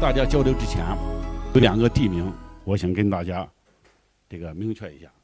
大家交流之前，有2个地名，我想跟大家这个明确一下。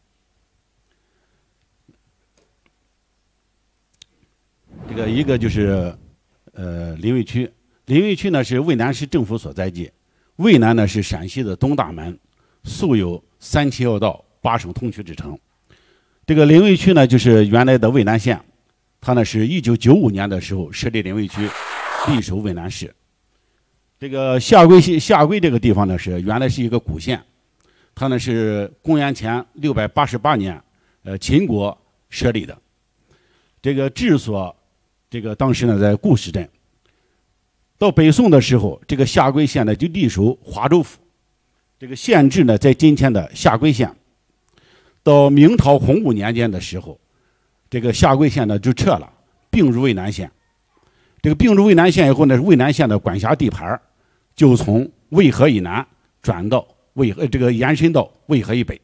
这个一个就是临渭区，临渭区呢是渭南市政府所在地。渭南呢是陕西的东大门，素有3期要道、8省通衢之称。这个临渭区呢就是原来的渭南县，它呢是1995年的时候设立临渭区，隶属渭南市。这个下归这个地方呢是原来是一个古县，它呢是公元前688年秦国设立的。这个治所这个当时呢在固始镇。到北宋的时候，这个下归县呢就隶属华州府，这个县治呢在今天的下归县。到明朝洪武年间的时候，这个下归县呢就撤了，并入渭南县。这个并入渭南县以后呢，渭南县的管辖地盘就从渭河以南转到这个延伸到渭河以北。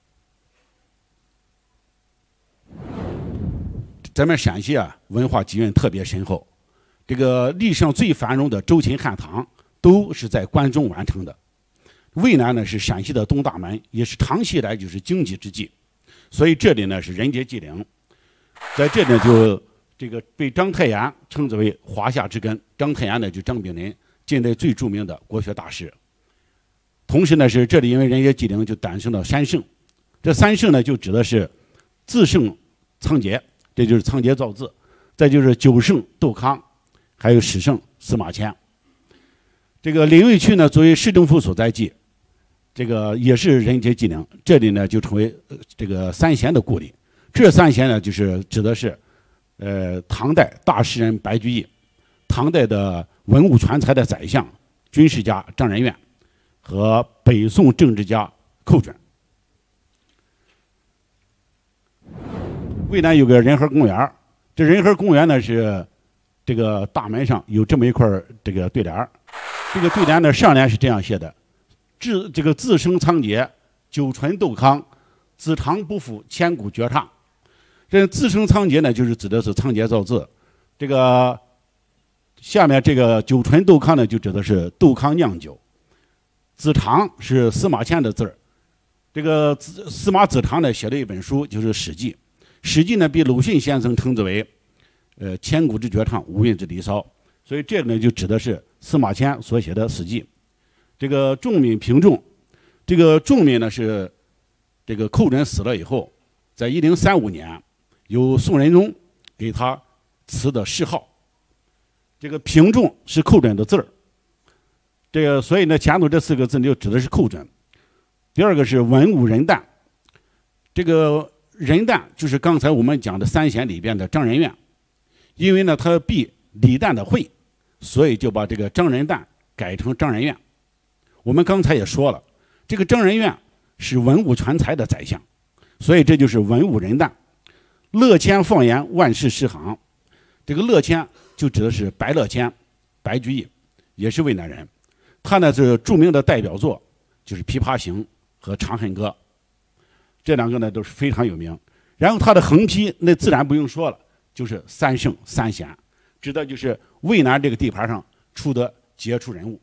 咱们陕西啊，文化底蕴特别深厚。这个历史上最繁荣的周秦汉唐都是在关中完成的。渭南呢是陕西的东大门，也是长期以来就是经济之际，所以这里呢是人杰地灵。在这里就这个被章太炎称之为华夏之根。章太炎呢就张炳麟，近代最著名的国学大师。同时呢是这里因为人杰地灵就诞生了3圣，这3圣呢就指的是自圣仓颉，这就是仓颉造字；再就是九圣窦康，还有始圣司马迁。这个临渭区呢，作为市政府所在地，这个也是人杰地灵。这里呢就成为这个3贤的故里。这3贤呢，就是指的是，唐代大诗人白居易，唐代的文物全才的宰相、军事家张仁愿，和北宋政治家寇准。渭南有个仁和公园，这仁和公园呢是这个大门上有这么一块这个对联，这个对联呢上联是这样写的：自生仓颉，久存窦康，子长不负千古绝唱。这自生仓颉呢，就是指的是仓颉造字。这个下面这个久存窦康呢，就指的是窦康酿酒。子长是司马迁的字儿。这个司马子长呢写了一本书，就是《史记》。《史记》呢被鲁迅先生称之为千古之绝唱，无韵之离骚。所以这个呢就指的是司马迁所写的《史记》。这个仲敏平仲，这个仲敏呢是这个寇准死了以后，在1035年由宋仁宗给他赐的谥号。这个平仲是寇准的字儿，这个所以呢前头这4个字就指的是寇准。第二个是文武仁旦，这个仁旦就是刚才我们讲的3贤里边的张仁愿，因为呢他避李旦的讳，所以就把这个张仁旦改成张仁愿。我们刚才也说了，这个张仁愿是文武全才的宰相，所以这就是文武仁旦。乐谦放言万世诗行，这个乐谦就指的是白乐谦，白居易，也是渭南人。他呢是著名的代表作就是《琵琶行》和《长恨歌》，这2个呢都是非常有名。然后他的横批那自然不用说了，就是3圣3贤，指的就是渭南这个地盘上出的杰出人物。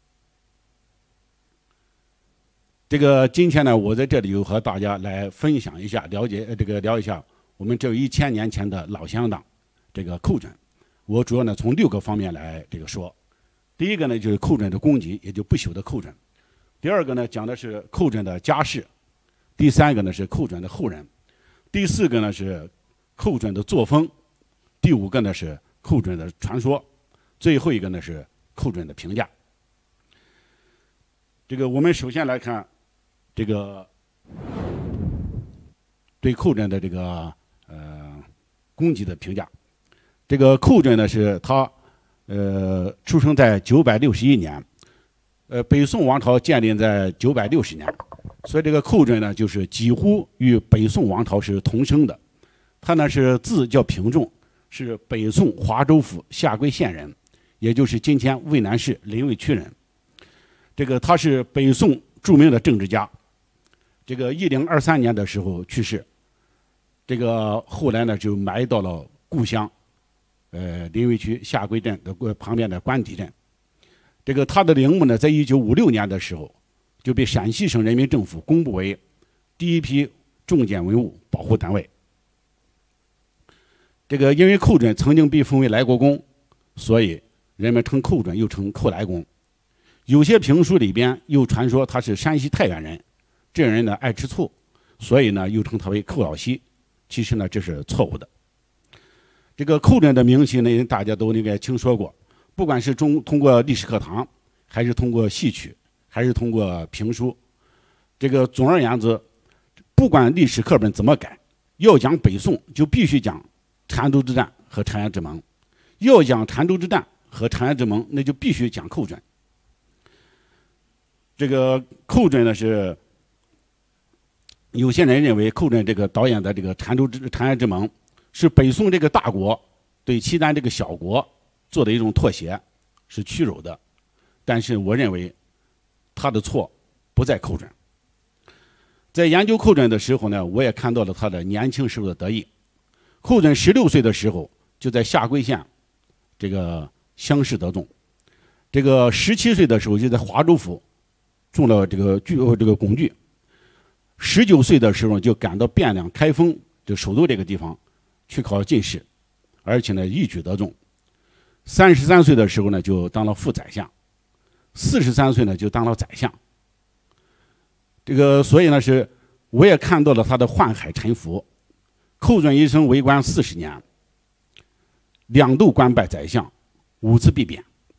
这个今天呢，我在这里就和大家来分享一下，聊一下我们这1000年前的老乡党，这个寇准。我主要呢从6个方面来这个说。第一个呢就是寇准的功绩，也就不朽的寇准。第二个呢讲的是寇准的家世。第3个呢是寇准的后人。第4个呢是寇准的作风。第5个呢是寇准的传说。最后一个呢是寇准的评价。这个我们首先来看这个对寇准的这个功绩的评价。这个寇准呢是他出生在961年，北宋王朝建立在960年，所以这个寇准呢就是几乎与北宋王朝是同生的。他呢是字叫平仲，是北宋华州府下归县人，也就是今天渭南市临渭区人。这个他是北宋著名的政治家，这个1023年的时候去世，这个后来呢就埋到了故乡临渭区下归镇的旁边的官邸镇。 这个他的陵墓呢，在1956年的时候就被陕西省人民政府公布为第一批重点文物保护单位。这个因为寇准曾经被封为来国公，所以人们称寇准又称寇来公。有些评书里边又传说他是山西太原人，这人呢爱吃醋，所以呢又称他为寇老西。其实呢这是错误的。这个寇准的名气呢大家都应该听说过，不管是通过历史课堂，还是通过戏曲，还是通过评书，这个总而言之，不管历史课本怎么改，要讲北宋就必须讲澶州之战和澶渊之盟，要讲澶州之战和澶渊之盟，那就必须讲寇准。这个寇准呢是有些人认为寇准这个导演的这个澶渊之盟是北宋这个大国对契丹这个小国做的一种妥协，是屈辱的。但是我认为他的错不在寇准。在研究寇准的时候呢，我也看到了他的年轻时候的得意。寇准16岁的时候就在下归县这个乡试得中，这个17岁的时候就在华州府中了这个贡举，19岁的时候就赶到汴梁开封就首都这个地方去考进士，而且呢一举得中。33岁的时候呢就当了副宰相，43岁呢就当了宰相。这个所以呢是我也看到了他的宦海沉浮。寇准一生为官40年，2度官拜宰相，5次被贬，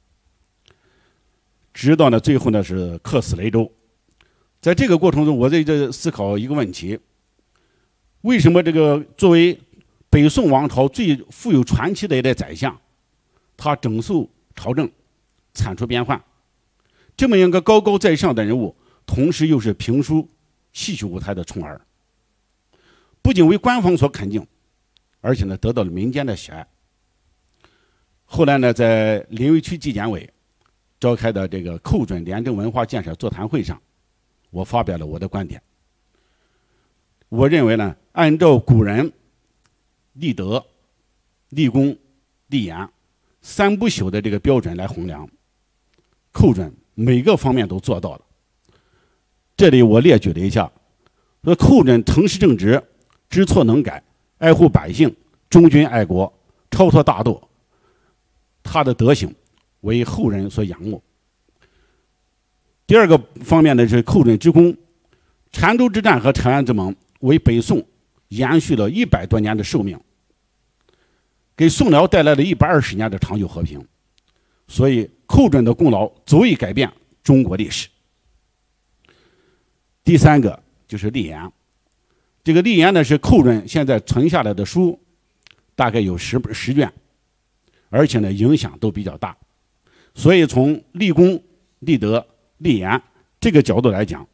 直到呢最后呢是客死雷州。在这个过程中，我在这思考一个问题：为什么这个作为北宋王朝最富有传奇的一代宰相，他整肃朝政，铲除边患，这么一个高高在上的人物，同时又是评书戏曲舞台的宠儿，不仅为官方所肯定，而且呢得到了民间的喜爱。后来呢，在临沂区纪检委召开的这个寇准廉政文化建设座谈会上，我发表了我的观点。我认为呢，按照古人立德、立功、立言3不朽的这个标准来衡量，寇准每个方面都做到了。这里我列举了一下，说寇准诚实正直，知错能改，爱护百姓，忠君爱国，超脱大度，他的德行为后人所仰慕。第二个方面呢是寇准之功，澶州之战和澶渊之盟为北宋延续了100多年的寿命，给宋辽带来了120年的长久和平，所以寇准的功劳足以改变中国历史。第三个就是立言，这个立言呢是寇准现在存下来的书，大概有10卷，而且呢影响都比较大，所以从立功、立德、立言这个角度来讲，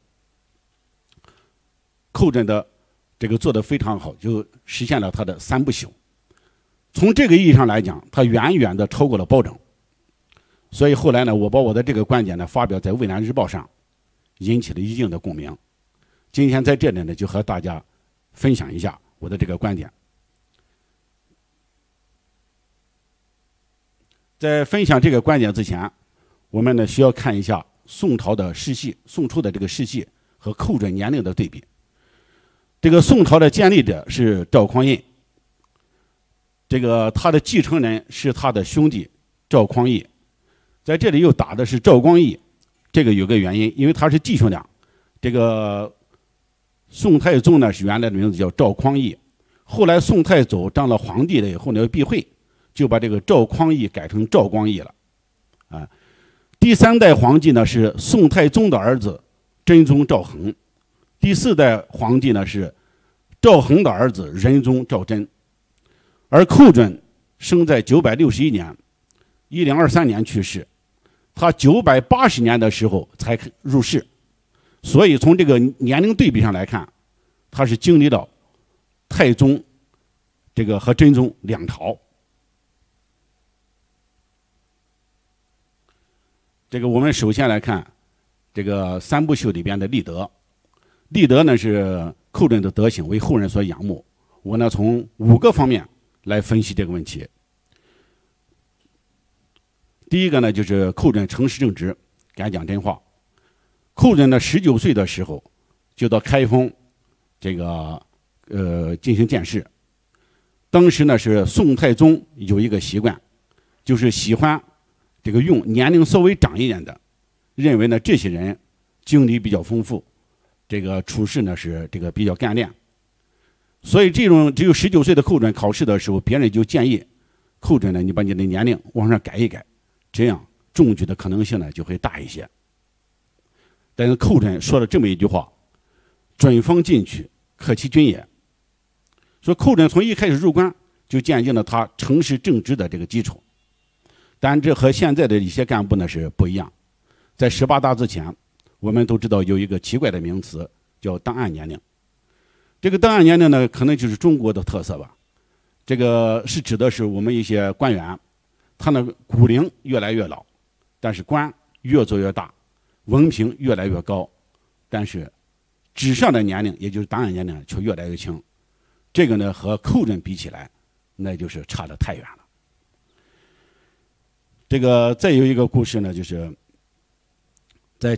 寇准的这个做得非常好，就实现了他的3不朽。从这个意义上来讲，他远远的超过了包拯。所以后来呢，我把我的这个观点呢发表在《渭南日报》上，引起了一定的共鸣。今天在这里呢，就和大家分享一下我的这个观点。在分享这个观点之前，我们呢需要看一下宋朝的世系，宋初的这个世系和寇准年龄的对比。这个宋朝的建立者是赵匡胤，这个他的继承人是他的兄弟赵匡义，在这里又打的是赵光义，这个有个原因，因为他是弟兄俩。这个宋太宗呢是原来的名字叫赵匡义，后来宋太祖当了皇帝了以后呢避讳，就把这个赵匡义改成赵光义了。啊，第3代皇帝呢是宋太宗的儿子真宗赵恒，第4代皇帝呢是赵恒的儿子仁宗赵祯。而寇准生在961年，1023年去世，他980年的时候才入仕，所以从这个年龄对比上来看，他是经历了太宗这个和真宗2朝。这个我们首先来看这个3不朽里边的立德。立德呢是寇准的德行为后人所仰慕，我呢从5个方面来分析这个问题。 第一个呢，就是寇准诚实正直，敢讲真话。寇准呢19岁的时候就到开封这个进行见识。当时呢是宋太宗有一个习惯，就是喜欢这个用年龄稍微长一点的，认为呢这些人经历比较丰富，这个处事呢是这个比较干练。所以这种只有19岁的寇准考试的时候，别人就建议寇准呢，你把你的年龄往上改一改，这样中举的可能性呢就会大一些。但是寇准说了这么一句话：“准方进取，克其君也。”说寇准从一开始入关就奠定了他诚实正直的这个基础。但这和现在的一些干部呢是不一样。在18大之前，我们都知道有一个奇怪的名词叫档案年龄。这个档案年龄呢，可能就是中国的特色吧。这个是指的是我们一些官员，他呢骨龄越来越老，但是官越做越大，文凭越来越高，但是纸上的年龄，也就是档案年龄却越来越轻。这个呢和寇准比起来，那就是差得太远了。这个再有一个故事呢，就是在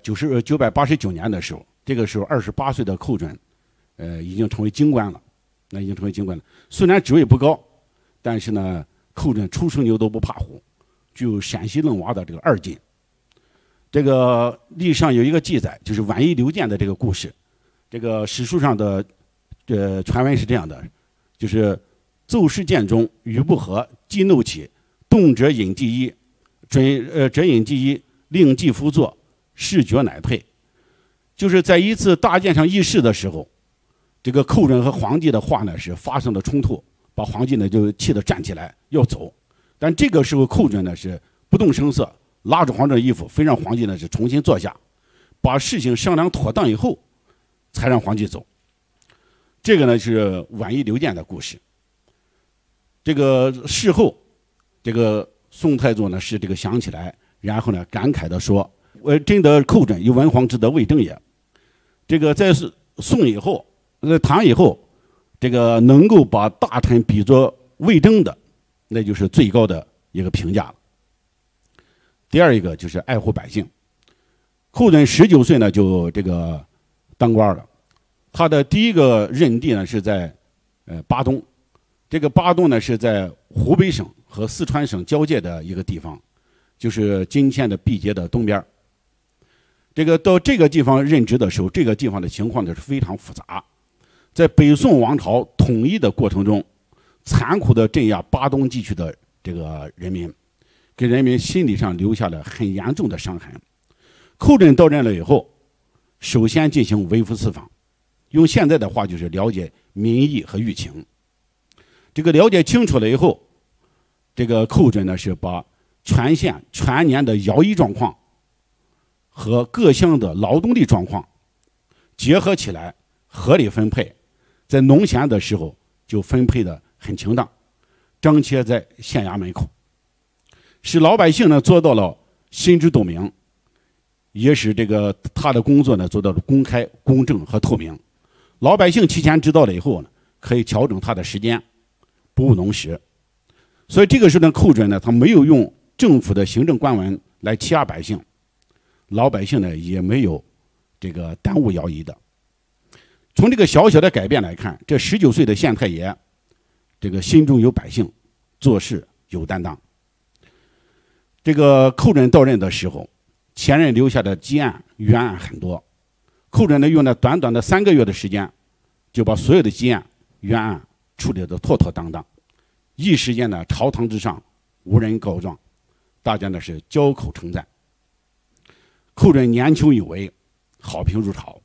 989年的时候，这个时候28岁的寇准已经成为京官了。那已经成为京官了。虽然职位不高，但是呢，寇准初生牛犊不怕虎，具有陕西愣娃的这个二进。这个历史上有一个记载，就是宛衣刘健的这个故事。这个史书上的传闻是这样的，就是奏事件中语不合，既怒起，动辄引计衣，者引计衣，令计服坐，事决乃退。就是在一次大殿上议事的时候，这个寇准和皇帝的话呢是发生了冲突，把皇帝呢就气得站起来要走。但这个时候寇准呢是不动声色，拉着皇帝的衣服，非让皇帝呢是重新坐下，把事情商量妥当以后，才让皇帝走。这个呢是宛衣刘健的故事。这个事后，这个宋太宗呢是这个想起来，然后呢感慨地说：“真得寇准有文皇之德，魏征也。”这个在宋以后。唐以后，这个能够把大臣比作魏征的，那就是最高的一个评价了。第二一个就是爱护百姓。寇准19岁呢就这个当官了，他的第一个任地呢是在巴东。这个巴东呢是在湖北省和四川省交界的一个地方，就是今天的毕节的东边。这个到这个地方任职的时候，这个地方的情况呢是非常复杂。在北宋王朝统一的过程中，残酷地镇压巴东地区的这个人民，给人民心理上留下了很严重的伤痕。寇准到任了以后，首先进行微服私访，用现在的话就是了解民意和舆情。这个了解清楚了以后，这个寇准呢是把全县全年的徭役状况和各乡的劳动力状况结合起来，合理分配。在农闲的时候就分配的很恰当，张贴在县衙门口，使老百姓呢做到了心知肚明，也使这个他的工作呢做到了公开、公正和透明。老百姓提前知道了以后呢，可以调整他的时间，不误农时。所以这个时候呢，寇准呢他没有用政府的行政官文来欺压百姓，老百姓呢也没有这个耽误徭役的。从这个小小的改变来看，这19岁的县太爷，这个心中有百姓，做事有担当。这个寇准到任的时候，前任留下的积案冤案很多，寇准呢用了短短的3个月的时间，就把所有的积案冤案处理得妥妥当当，一时间呢朝堂之上无人告状，大家呢是交口称赞。寇准年轻有为，好评如潮。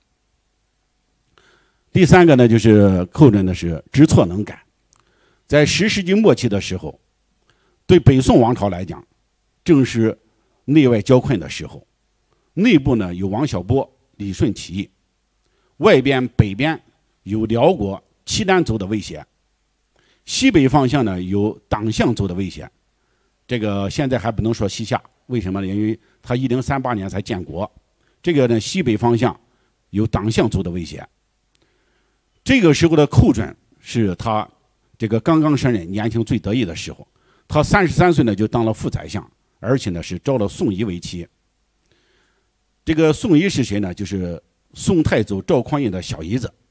第三个呢，就是寇准呢是知错能改。在10世纪末期的时候，对北宋王朝来讲，正是内外交困的时候。内部呢有王小波、李顺起义，外边北边有辽国、契丹族的威胁，西北方向呢有党项族的威胁。这个现在还不能说西夏，为什么呢？因为他1038年才建国。这个呢西北方向有党项族的威胁。这个时候的寇准是他这个刚刚上任、年轻最得意的时候。他33岁呢就当了副宰相， 而且呢是招了宋仪为妻。这个宋仪是谁呢？就是宋太祖赵匡胤的小姨子，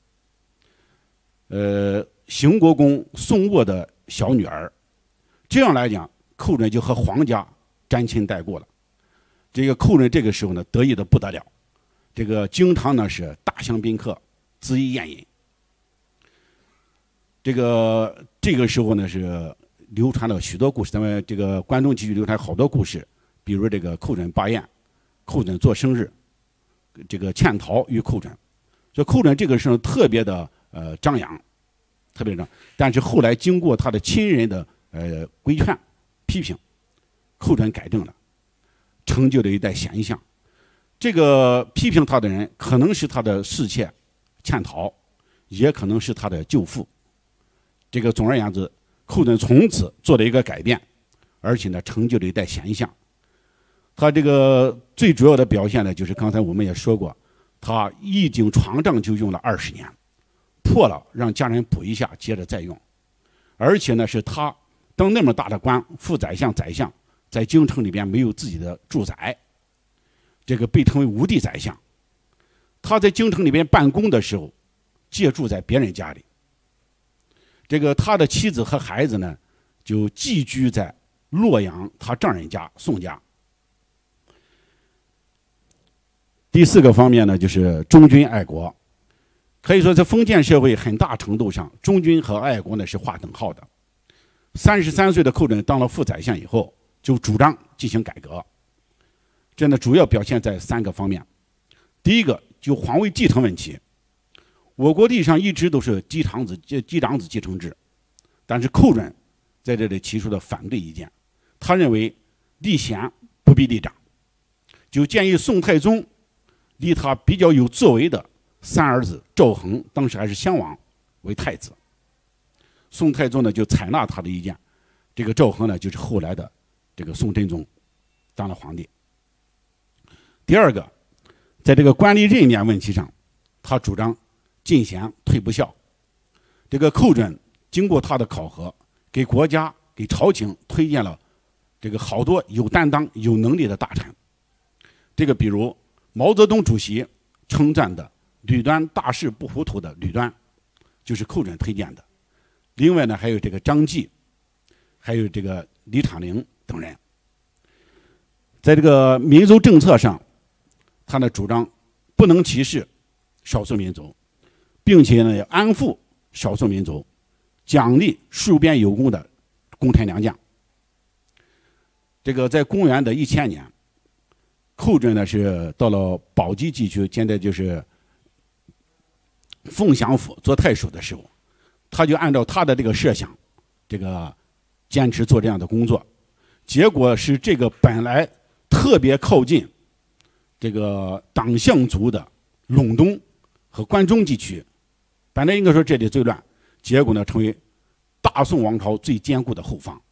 邢国公宋沃的小女儿。这样来讲，寇准就和皇家沾亲带故了。这个寇准这个时候呢，得意的不得了，这个经常呢是大享宾客，恣意宴饮。这个时候呢是流传了许多故事，咱们这个关中地区流传好多故事，比如这个寇准罢宴，寇准做生日，这个潜逃于寇准。所以寇准这个时候特别的张扬，特别张。但是后来经过他的亲人的规劝批评，寇准改正了，成就了一代贤相。这个批评他的人可能是他的侍妾潜逃，也可能是他的舅父。这个总而言之，寇准从此做了一个改变，而且呢成就了一代贤相。他这个最主要的表现呢，就是刚才我们也说过，他一经床帐就用了20年，破了让家人补一下，接着再用。而且呢是他当那么大的官，副宰相、宰相，在京城里边没有自己的住宅，这个被称为无地宰相。他在京城里边办公的时候，借住在别人家里。这个他的妻子和孩子呢，就寄居在洛阳他丈人家宋家。第4个方面呢，就是忠君爱国。可以说，在封建社会很大程度上，忠君和爱国呢是划等号的。33岁的寇准当了副宰相以后，就主张进行改革。这呢主要表现在3个方面。第一个，就皇位继承问题。我国历史上一直都是嫡长子继承制，但是寇准在这里提出了反对意见。他认为立贤不必立长，就建议宋太宗立他比较有作为的3儿子赵恒，当时还是襄王，为太子。宋太宗呢就采纳他的意见，这个赵恒呢就是后来的这个宋真宗，当了皇帝。第2个，在这个官吏任免问题上，他主张进贤退不孝。这个寇准经过他的考核，给国家给朝廷推荐了这个好多有担当有能力的大臣。这个比如毛泽东主席称赞的吕端大事不糊涂的吕端，就是寇准推荐的。另外呢还有这个张继，还有这个李昶龄等人。在这个民族政策上，他呢主张不能歧视少数民族，并且呢要安抚少数民族，奖励戍边有功的功臣良将。这个在公元的1000年，寇准呢是到了宝鸡地区，现在就是凤翔府做太守的时候，他就按照他的这个设想，这个坚持做这样的工作。结果是这个本来特别靠近这个党项族的陇东和关中地区，本来应该说这里最乱，结果呢成为大宋王朝最坚固的后方。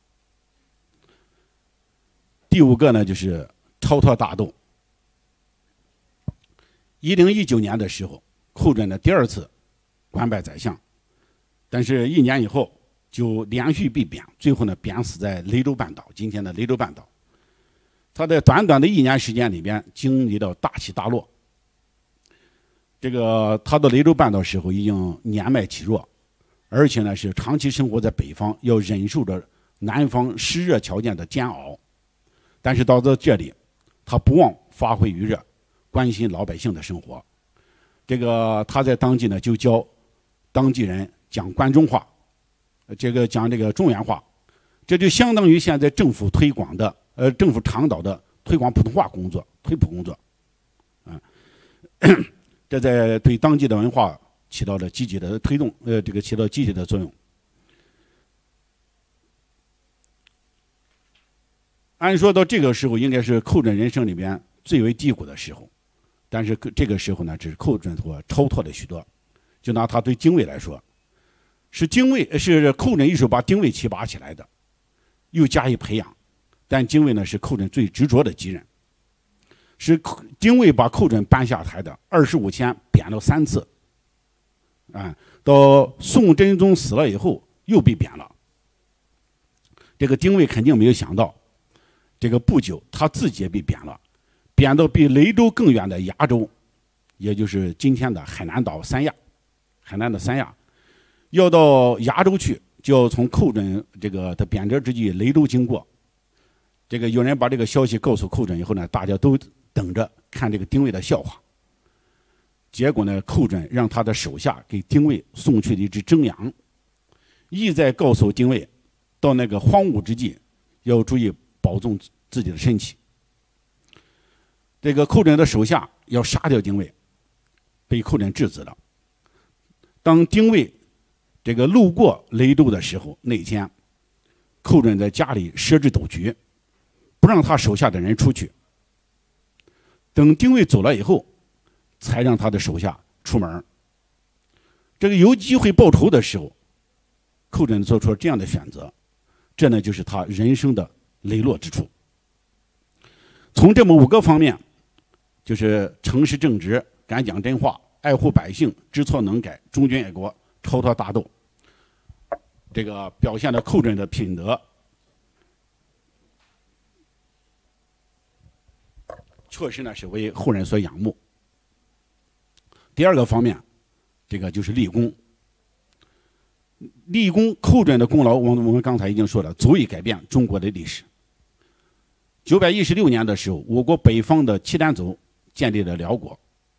第5个呢就是超脱大斗。1019年的时候，寇准的第2次官拜宰相，但是1年以后就连续被贬，最后呢贬死在雷州半岛，今天的雷州半岛。他在短短的1年时间里边经历了大起大落。这个他到雷州半岛时候已经年迈体弱，而且呢是长期生活在北方，要忍受着南方湿热条件的煎熬。但是到这里，他不忘发挥余热，关心老百姓的生活。这个他在当地呢就教当地人讲关中话，讲这个中原话，这就相当于现在政府推广的政府倡导的推广普通话工作，推普工作，这在对当地的文化起到了积极的推动，起到积极的作用。按说到这个时候，应该是寇准人生里边最为低谷的时候，但是这个时候呢，只是寇准所超脱了许多。就拿他对精卫来说，是寇准一手把精卫提拔起来的，又加以培养。但精卫呢是寇准最执着的敌人，是精卫把寇准搬下台的。25天贬了3次，到宋真宗死了以后又被贬了。这个精卫肯定没有想到， 这个不久他自己也被贬了，贬到比雷州更远的崖州，也就是今天的海南岛三亚，海南的三亚，要到崖州去，就要从寇准这个的贬谪之地雷州经过。这个有人把这个消息告诉寇准以后呢，大家都等着看这个丁谓的笑话。结果呢，寇准让他的手下给丁谓送去了一只真羊，意在告诉丁谓，到那个荒芜之地要注意保重自己的身体。这个寇准的手下要杀掉丁谓，被寇准制止了。当丁谓这个路过雷州的时候，那天寇准在家里设置赌局，不让他手下的人出去。等丁谓走了以后，才让他的手下出门。这个有机会报仇的时候，寇准做出了这样的选择，这呢就是他人生的磊落之处。从这么5个方面，就是诚实正直、敢讲真话、爱护百姓、知错能改、忠君爱国、超脱大斗，这个表现了寇准的品德，确实呢是为后人所仰慕。第2个方面，这个就是立功。立功，寇准的功劳，我们刚才已经说了，足以改变中国的历史。916年的时候，我国北方的契丹族建立了辽国。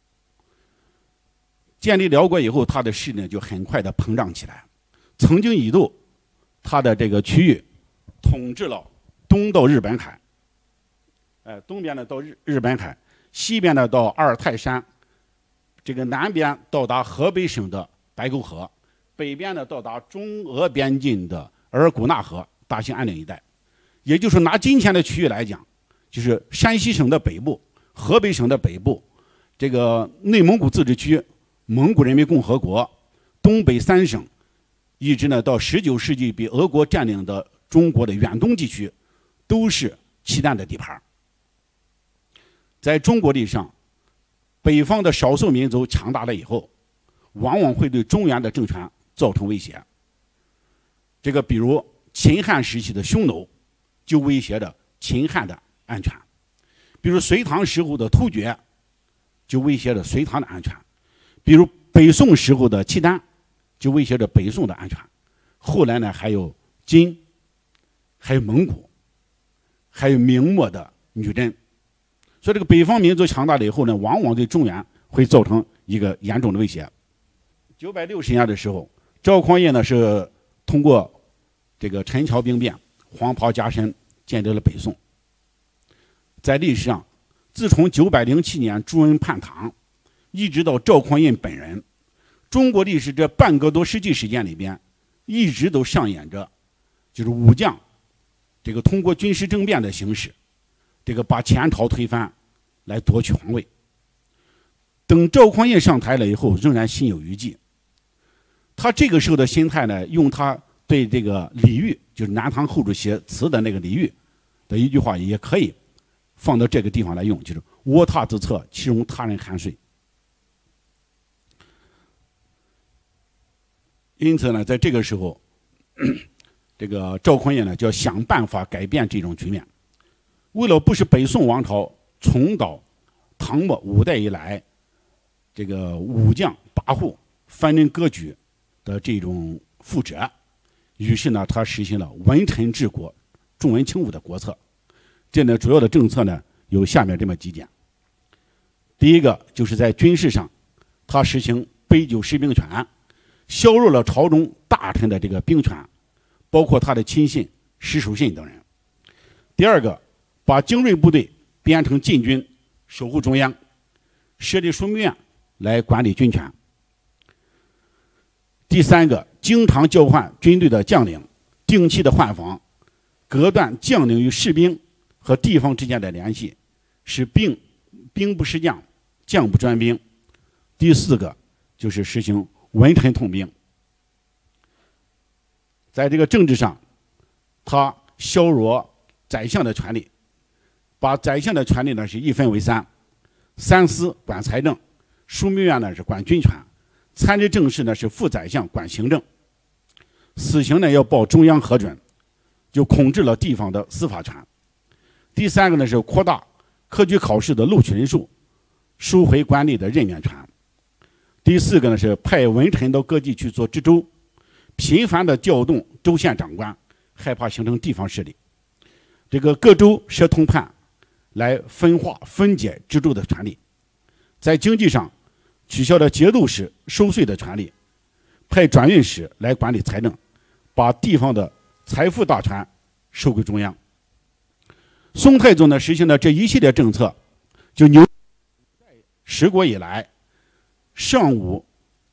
建立辽国以后，他的势力就很快的膨胀起来。曾经一度，他的这个区域统治了东到日本海，东边呢到日本海，西边呢到阿尔泰山，这个南边到达河北省的白沟河，北边呢到达中俄边境的额尔古纳河、大兴安岭一带。也就是拿今天的区域来讲，就是山西省的北部、河北省的北部，这个内蒙古自治区、蒙古人民共和国、东北3省，一直呢到19世纪被俄国占领的中国的远东地区，都是契丹的地盘。在中国历史上，北方的少数民族强大了以后，往往会对中原的政权造成威胁。这个比如秦汉时期的匈奴，就威胁着秦汉的安全；比如隋唐时候的突厥，就威胁着隋唐的安全；比如北宋时候的契丹，就威胁着北宋的安全。后来呢，还有金，还有蒙古，还有明末的女真。所以这个北方民族强大了以后呢，往往对中原会造成一个严重的威胁。960年的时候，赵匡胤呢是通过这个陈桥兵变，黄袍加身，建立了北宋。在历史上，自从907年朱温叛唐，一直到赵匡胤本人，中国历史这半个多世纪时间里边，一直都上演着就是武将这个通过军事政变的形式，这个把前朝推翻，来夺取皇位。等赵匡胤上台了以后，仍然心有余悸。他这个时候的心态呢，用他对这个李煜，就是南唐后主写词的那个李煜的一句话，也可以放到这个地方来用，就是窝榻自侧，岂容他人酣睡。因此呢，在这个时候，这个赵匡胤呢就要想办法改变这种局面。为了不使北宋王朝重蹈唐末5代以来这个武将跋扈、藩镇割据的这种覆辙，于是呢，他实行了文臣治国、重文轻武的国策。这呢，主要的政策呢有下面这么几点。第一个就是在军事上，他实行杯酒释兵权，削弱了朝中大臣的这个兵权，包括他的亲信石守信等人。第二个，把精锐部队编成禁军，守护中央，设立枢密院来管理军权。第三个，经常交换军队的将领，定期的换防，隔断将领与士兵和地方之间的联系，使兵不识将，将不专兵。第四个就是实行文臣统兵。在这个政治上，他削弱宰相的权力，把宰相的权力呢是一分为三，三司管财政，枢密院呢是管军权，参知政事呢是副宰相管行政，死刑呢要报中央核准，就控制了地方的司法权。 第三个呢是扩大科举考试的录取人数，收回官吏的任免权。第四个呢是派文臣到各地去做知州，频繁的调动州县长官，害怕形成地方势力。这个各州设通判来分化分解知州的权利。在经济上取消了节度使收税的权利，派转运使来管理财政，把地方的财富大权收归中央。宋太宗呢实行的这一系列政策，就扭十国以来尚武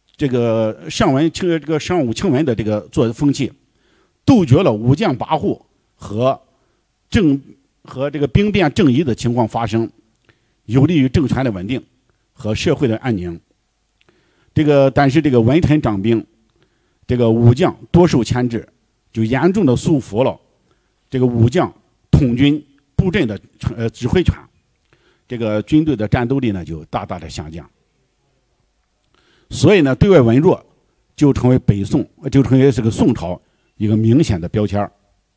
轻文的这个做风气，杜绝了武将跋扈和这个兵变政夷的情况发生，有利于政权的稳定和社会的安宁。但是这个文臣掌兵，这个武将多受牵制，就严重的束缚了这个武将统军布阵的指挥权，这个军队的战斗力呢就大大的下降。所以呢，对外文弱就成为这个宋朝一个明显的标签。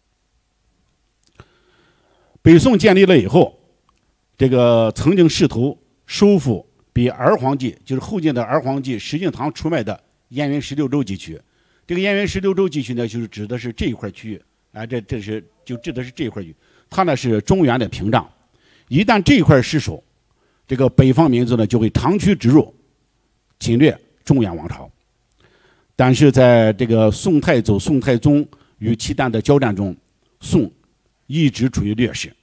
北宋建立了以后，这个曾经试图收复比儿皇帝，就是后晋的儿皇帝石敬瑭出卖的燕云16州地区。这个燕云16州地区呢，就是指的是这一块区域，就指的是这一块区域，它呢是中原的屏障。一旦这一块失守，这个北方民族呢就会长驱直入，侵略中原王朝。但是在这个宋太宗与契丹的交战中，宋一直处于劣势。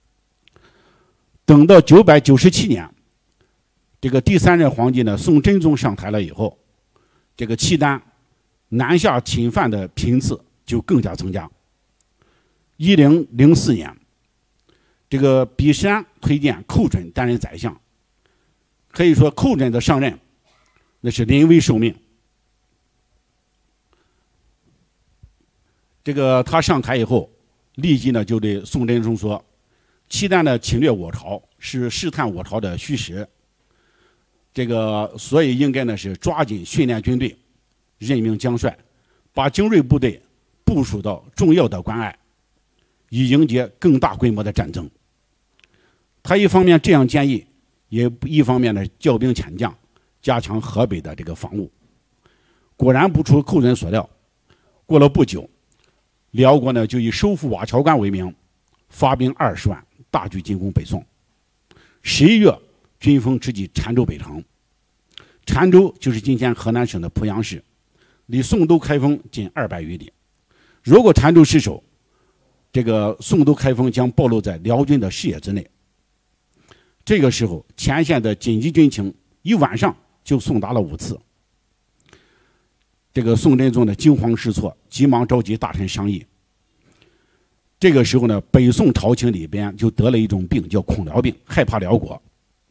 等到997年，这个第三任皇帝呢宋真宗上台了以后，这个契丹南下侵犯的频次就更加增加。1004年，这个比什安推荐寇准担任宰相，可以说寇准的上任那是临危受命。这个他上台以后，立即呢就对宋真宗说，契丹的侵略我朝是试探我朝的虚实，所以应该呢是抓紧训练军队，任命将帅，把精锐部队部署到重要的关隘，以迎接更大规模的战争。他一方面这样建议，也一方面呢调兵遣将，加强河北的这个防务。果然不出寇准所料，过了不久，辽国呢就以收复瓦桥关为名，发兵20万，大举进攻北宋。11月，军锋直击澶州北城。澶州就是今天河南省的濮阳市，离宋都开封近200余里。如果澶州失守，这个宋都开封将暴露在辽军的视野之内。这个时候，前线的紧急军情一晚上就送达了5次。这个宋真宗呢惊慌失措，急忙召集大臣商议。这个时候呢，北宋朝廷里边就得了一种病，叫恐辽病，害怕辽国。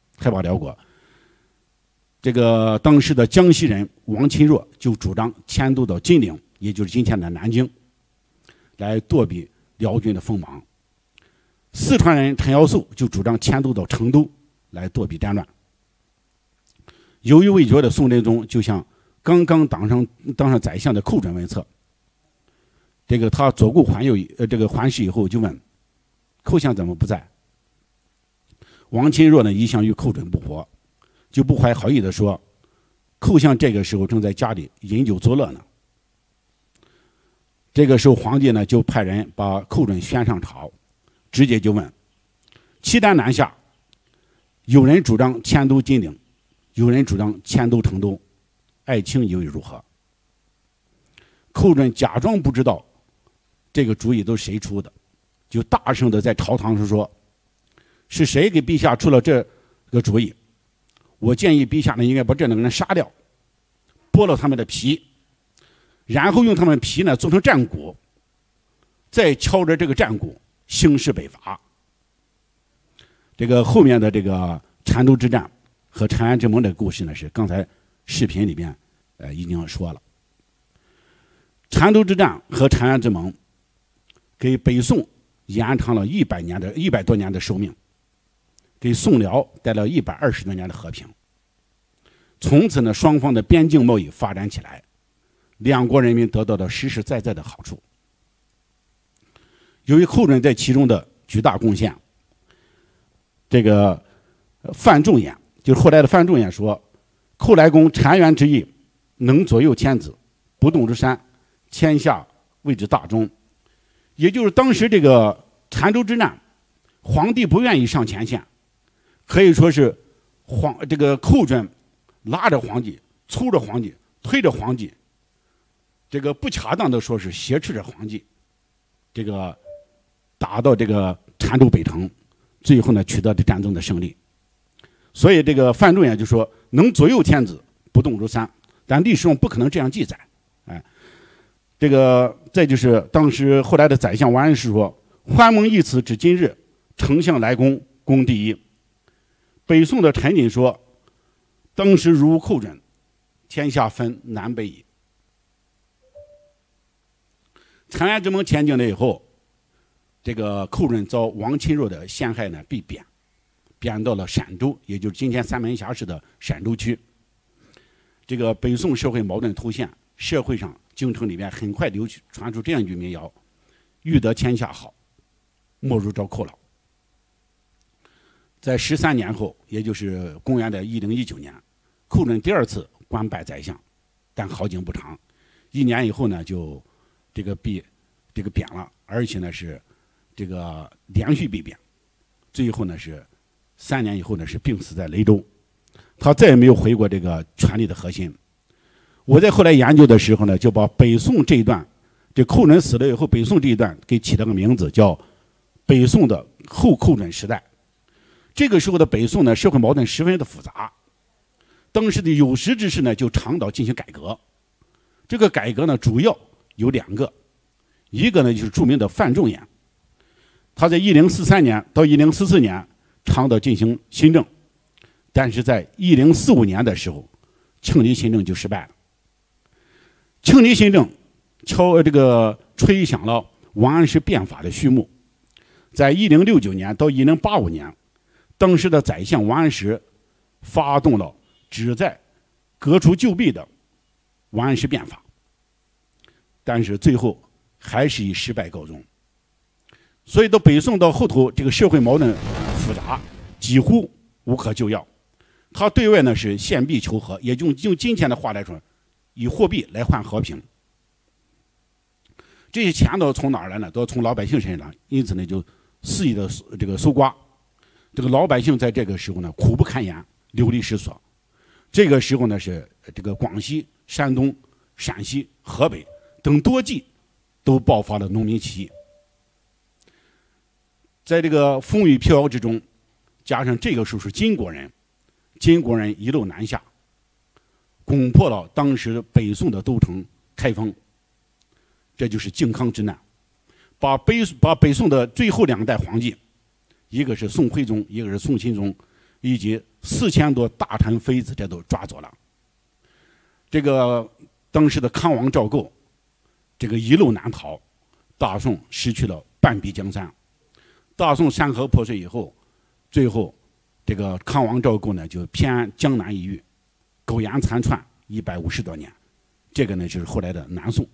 这个当时的江西人王钦若就主张迁都到金陵，也就是今天的南京，来躲避辽军的锋芒。四川人陈耀肃就主张迁都到成都，来躲避战乱。犹豫未决的宋真宗就向刚刚当上宰相的寇准问策。他左顾环视以后就问：寇相怎么不在？王钦若呢一向与寇准不和，就不怀好意地说：寇相这个时候正在家里饮酒作乐呢。这个时候皇帝呢就派人把寇准宣上朝，直接就问：契丹南下，有人主张迁都金陵，有人主张迁都成都，爱卿以为如何？寇准假装不知道这个主意都是谁出的，就大声的在朝堂上说：是谁给陛下出了这个主意？我建议陛下呢应该把这2个人杀掉，剥了他们的皮，然后用他们皮呢做成战鼓，再敲着这个战鼓兴师北伐。后面的澶州之战和长安之盟的故事呢，是刚才视频里边已经说了。澶州之战和长安之盟给北宋延长了100多年的寿命，给宋辽带来120多年的和平。从此呢，双方的边境贸易发展起来，两国人民得到了实实在在的好处。由于寇准在其中的巨大贡献， 这个范仲淹，就是后来的范仲淹说：“寇来公澶渊之役，能左右天子，不动如山，天下谓之大忠。”也就是当时这个澶州之战，皇帝不愿意上前线，可以说是这个寇准拉着皇帝，粗着皇帝，推着皇帝，这个不恰当的说是挟持着皇帝，这个打到这个澶州北城，最后呢取得这战争的胜利。所以这个范仲淹就说：“能左右天子，不动如山。”但历史上不可能这样记载。哎，这个再就是当时后来的宰相王安石说：“桓蒙一此至今日，丞相来攻，攻第一。”北宋的陈锦说：“当时如无寇准，天下分南北矣。”澶渊之盟签订了以后，这个寇准遭王钦若的陷害呢，被贬到了陕州，也就是今天三门峡市的陕州区。这个北宋社会矛盾凸显，社会上京城里面很快传出这样一句民谣：“欲得天下好，莫如招寇劳。”在13年后，也就是公元的1019年，寇准第二次官拜宰相，但好景不长，1年以后呢，就被贬了，而且呢是这个连续被贬，最后呢是3年以后呢是病死在雷州，他再也没有回过这个权力的核心。我在后来研究的时候呢，就把北宋这一段，这寇准死了以后，北宋这一段给起了个名字，叫北宋的后寇准时代。这个时候的北宋呢，社会矛盾十分的复杂，当时的有识之士呢就倡导进行改革。这个改革呢主要有2个，一个呢就是著名的范仲淹，他在1043年到1044年倡导进行新政，但是在1045年的时候，庆历新政就失败了。庆历新政吹响了王安石变法的序幕。在1069年到1085年，当时的宰相王安石发动了旨在革除旧弊的王安石变法，但是最后还是以失败告终。所以到北宋到后头，这个社会矛盾复杂，几乎无可救药。他对外呢是献币求和，也用金钱的话来说，以货币来换和平。这些钱都从哪儿来呢？都要从老百姓身上，因此呢就肆意的这个搜刮。这个老百姓在这个时候呢苦不堪言，流离失所。这个时候呢是这个广西、山东、陕西、河北等多地都爆发了农民起义。在这个风雨飘摇之中，加上这个时候是金国人一路南下，攻破了当时北宋的都城开封，这就是靖康之难，把北宋的最后2代皇帝，一个是宋徽宗，一个是宋钦宗，以及4000多大臣妃子，这都抓走了。这个当时的康王赵构，这个一路南逃，大宋失去了半壁江山。大宋山河破碎以后，最后这个康王赵构呢就偏安江南一隅，苟延残喘150多年。这个呢就是后来的南宋。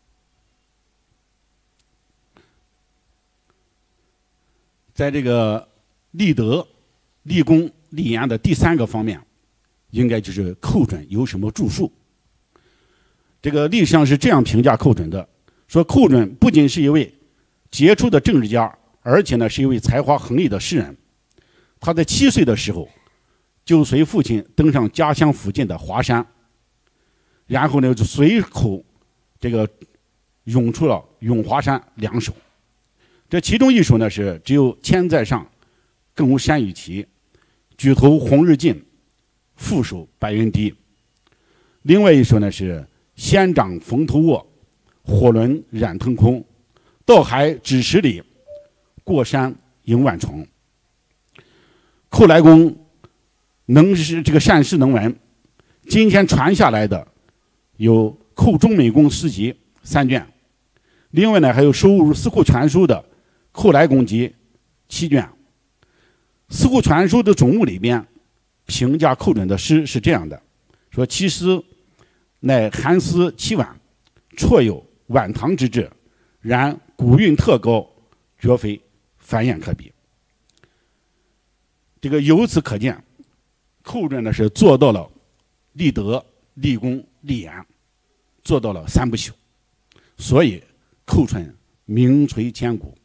在这个立德、立功、立言的第3个方面，应该就是寇准有什么著述。这个历史上是这样评价寇准的，说寇准不仅是一位杰出的政治家，而且呢是一位才华横溢的诗人。他在7岁的时候就随父亲登上家乡附近的华山，然后呢就随口这个咏出了《咏华山》2首。这其中一首呢是只有天在上，更无山与齐，举头红日近，覆手白云低。另外一首呢是仙掌风头卧，火轮染腾空，到海只10里，过山迎万重。寇来公是这个善诗能文，今天传下来的有《寇中美公诗集》3卷，另外呢还有收入《四库全书》的《寇来公集》7卷。《四库全书》的总目里边评价寇准的诗是这样的，说其诗乃寒思凄婉，绰有晚唐之志，然古韵特高，绝非繁言可比。 这个由此可见，寇准呢是做到了立德、立功、立言，做到了三不朽，所以寇准名垂千古。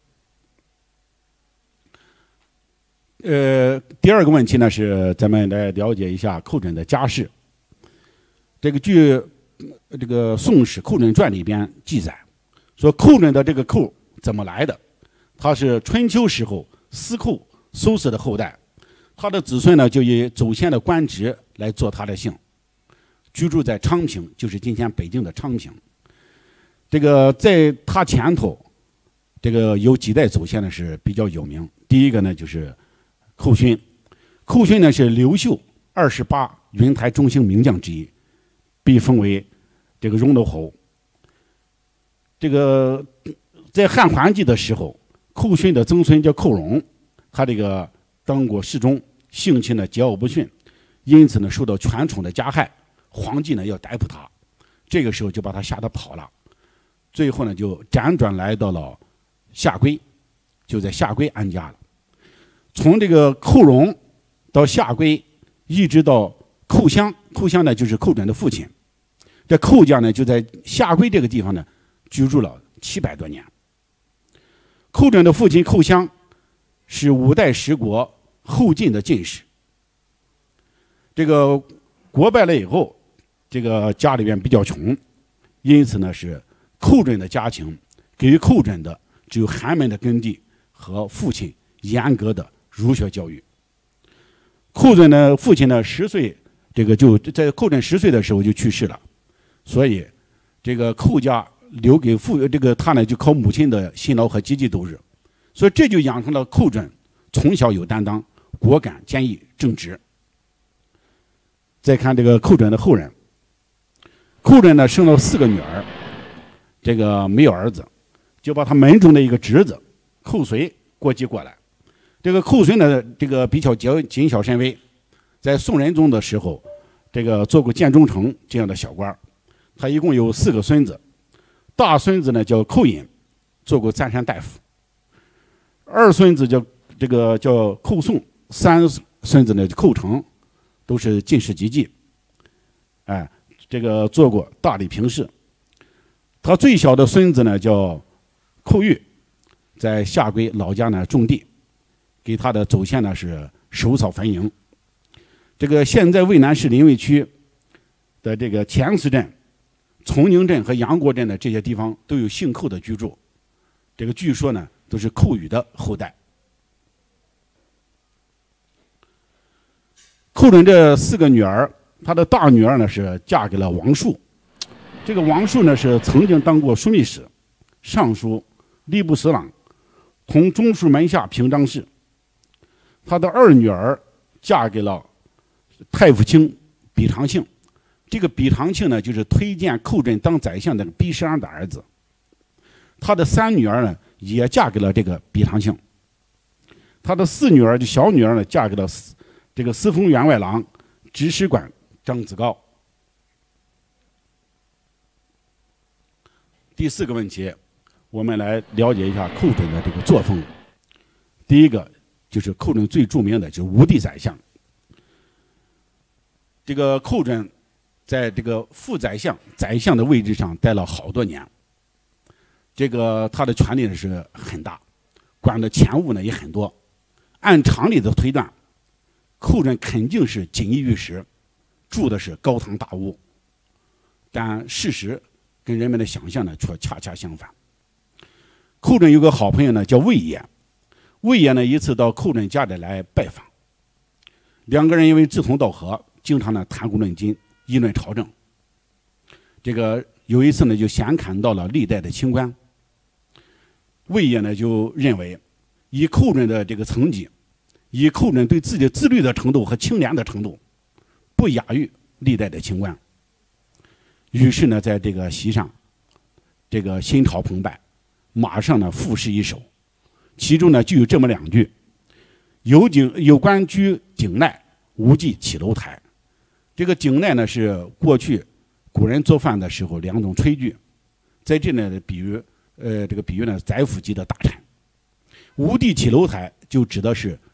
第二个问题呢是咱们来了解一下寇准的家世。这个据这个《宋史·寇准传》里边记载，说寇准的这个寇怎么来的？他是春秋时候司寇苏轼的后代，他的子孙呢就以祖先的官职来做他的姓，居住在昌平，就是今天北京的昌平。这个在他前头，这个有几代祖先呢是比较有名。第一个呢就是寇勋，寇勋呢是刘秀28云台中兴名将之一，被封为这个荣禄侯。这个在汉桓帝的时候，寇勋的曾孙叫寇荣，他这个当过侍中，性情呢桀骜不驯，因此呢受到权宠的加害，皇帝呢要逮捕他，这个时候就把他吓得跑了，最后呢就辗转来到了下归，就在下归安家了。从这个寇荣到下归，一直到寇襄，寇襄呢就是寇准的父亲。这寇家呢就在下归这个地方呢居住了700多年。寇准的父亲寇襄是5代十国后晋的进士。这个国败了以后，这个家里边比较穷，因此呢是寇准的家庭给予寇准的只有寒门的根基和父亲严格的儒学教育。寇准的父亲呢10岁，这个就在寇准10岁的时候就去世了，所以这个寇家留给他呢就靠母亲的辛劳和积极度日，所以这就养成了寇准从小有担当、果敢、坚毅、正直。再看这个寇准的后人，寇准呢生了4个女儿，这个没有儿子，就把他门中的一个侄子寇随过继过来。这个寇随呢，这个比较谨小慎微，在宋仁宗的时候，这个做过建中丞这样的小官。他一共有4个孙子，大孙子呢叫寇隐，做过赞善大夫；二孙子叫寇宋，三孙子呢寇成，都是进士及第。这个做过大理评事。他最小的孙子呢叫寇玉，在下归老家呢种地，给他的祖先呢是手草坟茔。这个现在渭南市临渭区的这个前祠镇、崇宁镇和杨国镇的这些地方都有姓寇的居住，这个据说呢都是寇羽的后代。寇准这4个女儿，他的大女儿呢是嫁给了王树，这个王树呢是曾经当过枢密使、尚书、吏部司郎，同中书门下平章事。他的2女儿嫁给了太傅卿比长庆，这个比长庆呢就是推荐寇准当宰相的毕世安的儿子。他的3女儿呢也嫁给了这个比长庆。他的4女儿，就小女儿呢嫁给了这个司封员外郎、执使馆张子高。第4个问题，我们来了解一下寇准的这个作风。第一个就是寇准最著名的就是无地宰相。这个寇准在这个副宰相、宰相的位置上待了好多年，这个他的权力呢是很大，管的钱务呢也很多。按常理的推断，寇准肯定是锦衣玉食，住的是高堂大屋，但事实跟人们的想象呢却恰恰相反。寇准有个好朋友呢叫魏爷，魏爷呢一次到寇准家里来拜访，两个人因为志同道合，经常呢谈古论今，议论朝政。这个有一次呢就闲侃到了历代的清官，魏爷呢就认为，以寇准的这个层级，以寇准对自己自律的程度和清廉的程度，不亚于历代的清官。于是呢在这个席上，这个心潮澎湃，马上呢赋诗一首，其中呢就有这么2句：有官居井鼐，无计起楼台。这个井鼐呢是过去古人做饭的时候2种炊具，在这呢这个比喻呢宰辅级的大臣。无地起楼台就指的是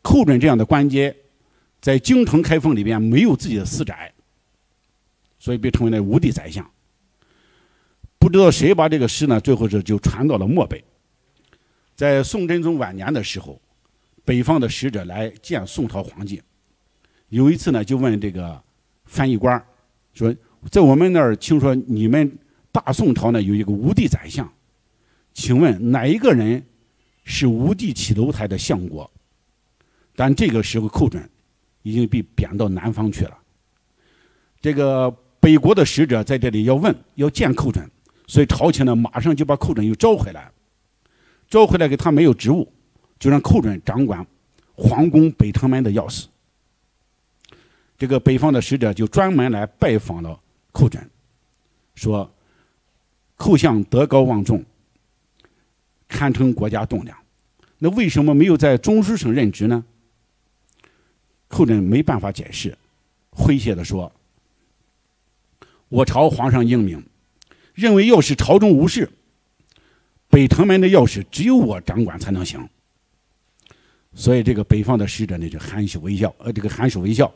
寇准这样的官阶，在京城开封里边没有自己的私宅，所以被称为那无地宰相。不知道谁把这个诗呢，最后就传到了漠北。在宋真宗晚年的时候，北方的使者来见宋朝皇帝，有一次呢，就问这个翻译官说，在我们那儿听说你们大宋朝呢有一个无地宰相，请问哪一个人是无地起楼台的相国？但这个时候寇准已经被贬到南方去了。这个北国的使者在这里要见寇准，所以朝廷呢马上就把寇准又召回来，给他没有职务，就让寇准掌管皇宫北城门的钥匙。这个北方的使者就专门来拜访了寇准，说寇相德高望重，堪称国家栋梁，那为什么没有在中书省任职呢？寇准没办法解释，诙谐地说，我朝皇上英明，认为要是朝中无事，北城门的钥匙只有我掌管才能行。所以这个北方的使者呢就含羞微笑。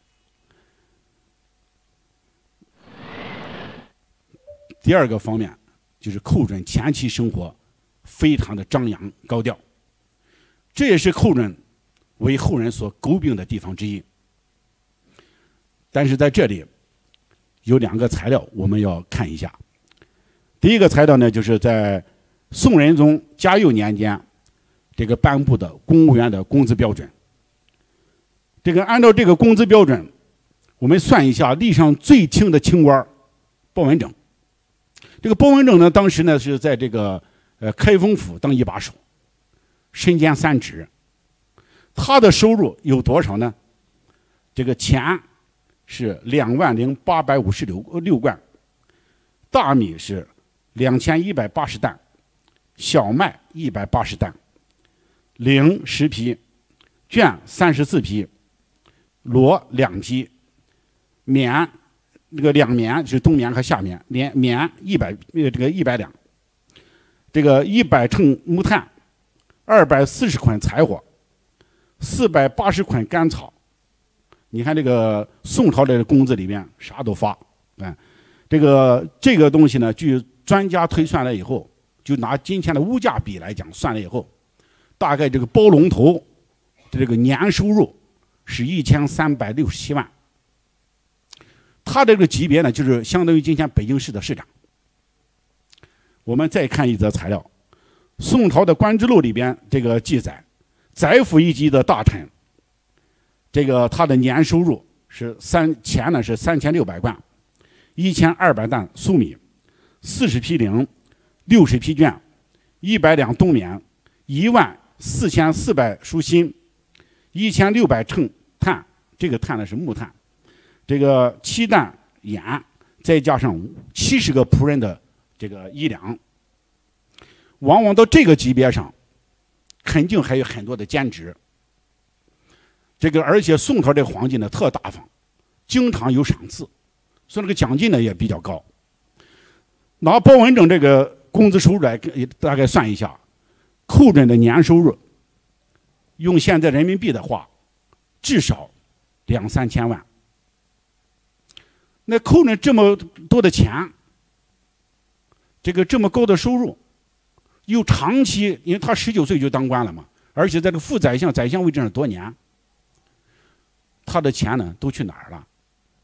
第二个方面就是寇准前期生活非常的张扬高调，这也是寇准为后人所诟病的地方之一。但是在这里有2个材料我们要看一下。第一个材料呢，就是在宋仁宗嘉佑年间这个颁布的公务员的工资标准。这个按照这个工资标准，我们算一下历上最轻的清官包文正。这个包文正呢，当时呢是在这个开封府当一把手，身兼3职。他的收入有多少呢？这个钱是20856贯，大米是2180担，小麦180担，绫10匹，绢34匹，罗2匹，棉这个两棉是冬棉和夏棉，棉100两，这个100乘木炭，240捆柴火，480捆干草。你看这个宋朝的工资里边啥都发，这个东西呢，据专家推算了以后，就拿今天的物价比来讲，算了以后，大概这个包龙头的这个年收入是1367万。他这个级别呢，就是相当于今天北京市的市长。我们再看一则材料，宋朝的官制录里边这个记载，宰辅一级的大臣，这个他的年收入是钱呢是3600贯，1200担粟米，40匹绫，60匹绢，100两冬棉，14400束薪，1600乘炭，这个炭呢是木炭，这个7担盐，再加上70个仆人的这个衣粮。往往到这个级别上，肯定还有很多的兼职。而且宋朝这个皇帝呢特大方，经常有赏赐，所以这个奖金呢也比较高。拿包文正这个工资收入来大概算一下，寇准的年收入，用现在人民币的话，至少2-3千万。那寇准这么多的钱，这么高的收入，又长期，因为他19岁就当官了嘛，而且在这个副宰相、宰相位置上多年，他的钱呢都去哪儿了？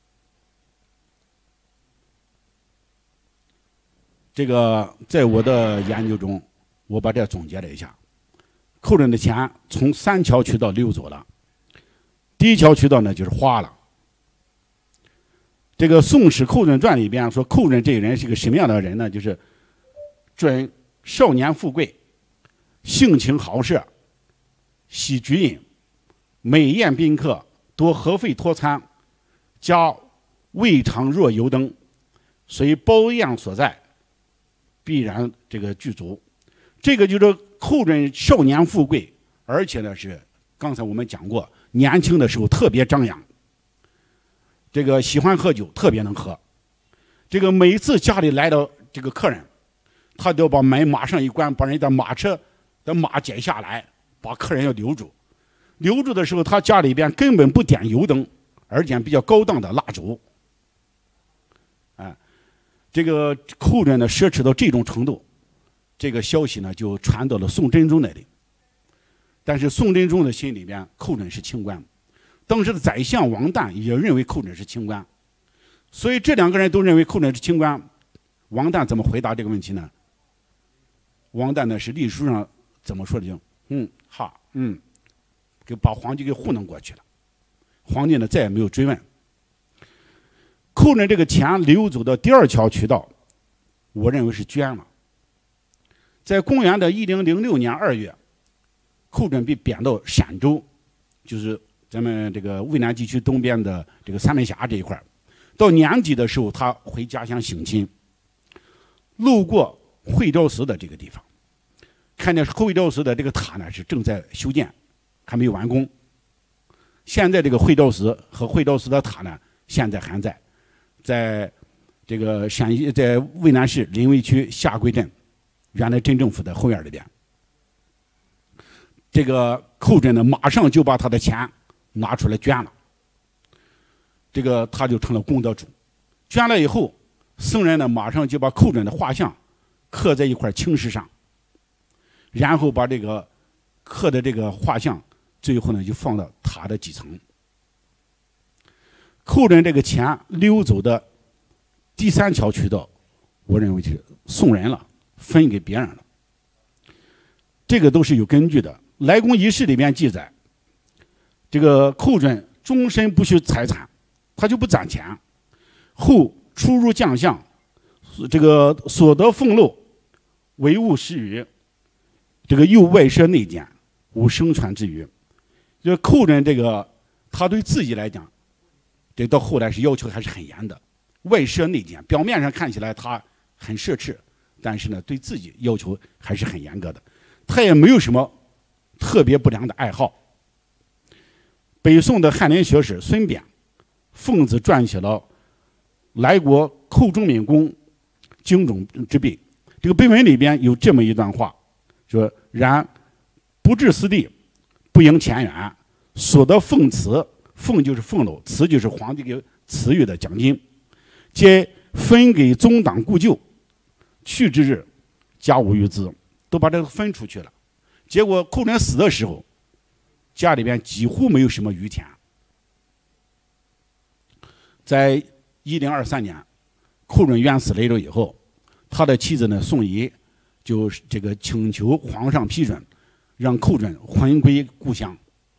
在我的研究中，我把这总结了一下，寇准的钱从3条渠道溜走了。第一条渠道呢就是花了。《宋史寇准传》里边说，寇准这个人是个什么样的人呢？就是准少年富贵，性情好色，喜举饮，美宴宾客，多合费托餐，加未尝若油灯，随包宴所在，必然具足。这个就是寇准少年富贵，而且呢是刚才我们讲过，年轻的时候特别张扬，喜欢喝酒，特别能喝。每次家里来的客人，他都要把门马上一关，把人的马车的马解下来，把客人要留住。 留住的时候，他家里边根本不点油灯，而点比较高档的蜡烛。这个寇准呢奢侈到这种程度，这个消息呢就传到了宋真宗那里。但是宋真宗的心里边，寇准是清官，当时的宰相王旦也认为寇准是清官，所以这两个人都认为寇准是清官。王旦怎么回答这个问题呢？王旦呢是历书上怎么说的？就给把皇帝给糊弄过去了。皇帝呢再也没有追问。寇准这个钱流走的第二条渠道，我认为是捐了。在公元的1006年2月，寇准被贬到陕州，就是咱们这个渭南地区东边的这个三门峡这一块。到年底的时候，他回家乡省亲，路过会昭寺的这个地方，看见会昭寺的这个塔呢是正在修建，还没有完工。现在这个会昭寺和会昭寺的塔呢，现在还在这个在渭南市临渭区下归镇，原来镇政府的后院里边。这个寇准呢，马上就把他的钱拿出来捐了。这个他就成了功德主。捐了以后，僧人呢马上就把寇准的画像刻在一块青石上，然后把这个刻的这个画像，最后呢就放到塔的几层。寇准这个钱溜走的第三条渠道，我认为就是送人了，分给别人了。这个都是有根据的。来公遗事里面记载，这个寇准终身不许财产，他就不攒钱，后出入将相，这个所得俸禄，为物施于，这个又外设内奸，无生传之余。这寇准这个，他对自己来讲，这到后来是要求还是很严的，外设内奸。表面上看起来他很奢侈，但是呢，对自己要求还是很严格的。他也没有什么特别不良的爱好。北宋的翰林学士孙典奉子撰写了来国寇仲敏公经种之碑，这个碑文里边有这么一段话，说：然不至私地，不迎前缘，所得俸赐，俸就是俸禄，赐就是皇帝给赐予的奖金，皆分给宗党故旧，去之日，家无余资，都把这个分出去了。结果寇准死的时候，家里边几乎没有什么余钱。在1023年，寇准冤死雷州以后，他的妻子呢宋仪就这个请求皇上批准，让寇准魂归故乡。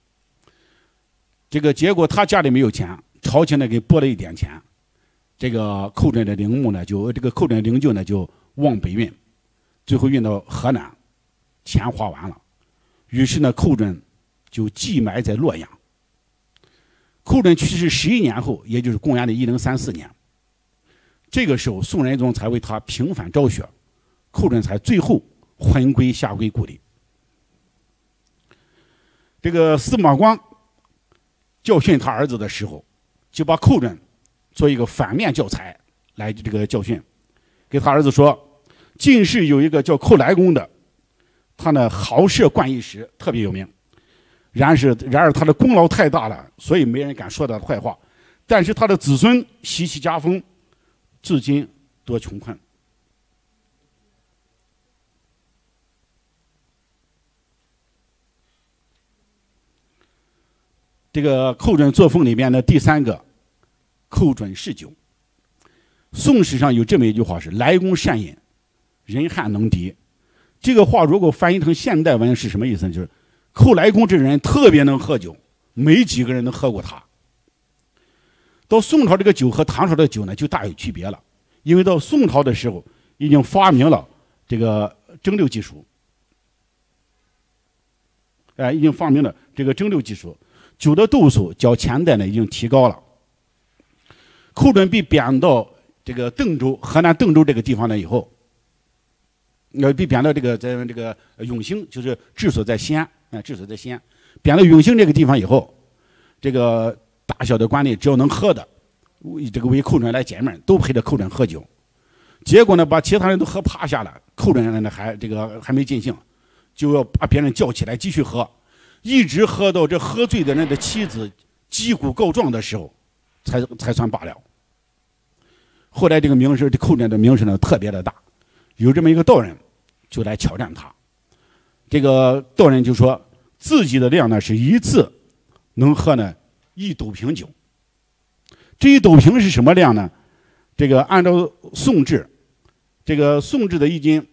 这个结果他家里没有钱，朝廷呢给拨了一点钱，这个寇准的陵墓呢寇准灵柩呢就往北运，最后运到河南，钱花完了，于是呢寇准就寄埋在洛阳。寇准去世11年后，也就是公元的1034年，这个时候宋仁宗才为他平反昭雪，寇准才最后魂归下归故里。这个司马光教训他儿子的时候，就把寇准做一个反面教材来这个教训，给他儿子说，晋士有一个叫寇来公的，他呢豪射冠一时，特别有名。然而他的功劳太大了，所以没人敢说他的坏话。但是他的子孙习其家风，至今多穷困。这个寇准作风里面的第三个，寇准嗜酒。宋史上有这么一句话是：来公善饮，人汉能敌。这个话如果翻译成现代文是什么意思呢？就是寇来公这人特别能喝酒，没几个人能喝过他。到宋朝这个酒和唐朝的酒呢就大有区别了，因为到宋朝的时候已经发明了这个蒸馏技术，已经发明了这个蒸馏技术，酒的度数较前代呢已经提高了。寇准被贬到这个邓州，河南邓州这个地方呢以后，被贬到在这个永兴，就是治所在西安，治所在西安，贬到永兴这个地方以后，这个大小的官吏只要能喝的，这个为寇准来解闷，都陪着寇准喝酒。结果呢，把其他人都喝趴下了，寇准呢还没尽兴，就要把别人叫起来继续喝。 一直喝到这喝醉的人的妻子击鼓告状的时候，才算罢了。后来这个名声，这寇准的名声呢特别的大，有这么一个道人就来挑战他。这个道人就说自己的量呢是一次能喝呢1斗瓶酒。这1斗瓶是什么量呢？这个按照宋制，这个宋制的一斤，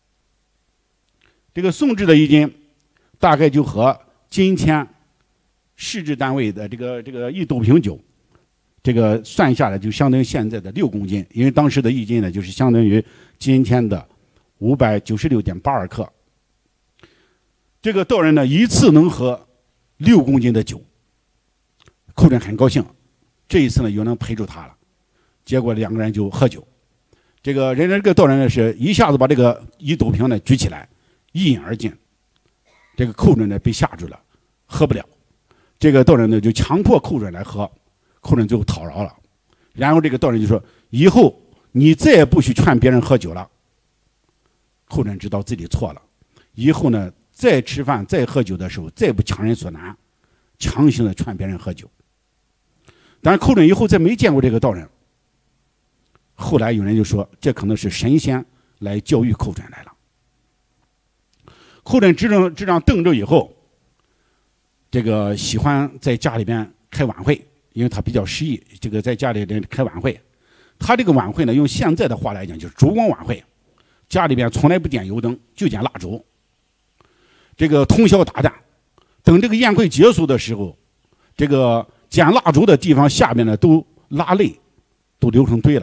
大概就和今天市制单位的这个1斗瓶酒，这个算下来就相当于现在的6公斤，因为当时的1斤呢就是相当于今天的596.82克。这个道人呢一次能喝6公斤的酒，寇准很高兴，这一次呢有人陪住他了，结果2个人就喝酒。这个道人呢是一下子把这个1斗瓶呢举起来，一饮而尽。这个寇准呢被吓住了，喝不了。这个道人呢就强迫寇准来喝，寇准最后讨饶了。然后这个道人就说：“以后你再也不许劝别人喝酒了。”寇准知道自己错了，以后呢再吃饭再喝酒的时候，再不强人所难，强行的劝别人喝酒。但是寇准以后再没见过这个道人。后来有人就说，这可能是神仙来教育寇准来了。寇准执掌邓州以后，这个喜欢在家里边开晚会，因为他比较失意，这个在家里边开晚会。他这个晚会呢，用现在的话来讲就是烛光晚会，家里边从来不点油灯，就点蜡烛。这个通宵达旦，等这个宴会结束的时候，这个捡蜡烛的地方下面呢都拉泪，都流成堆了。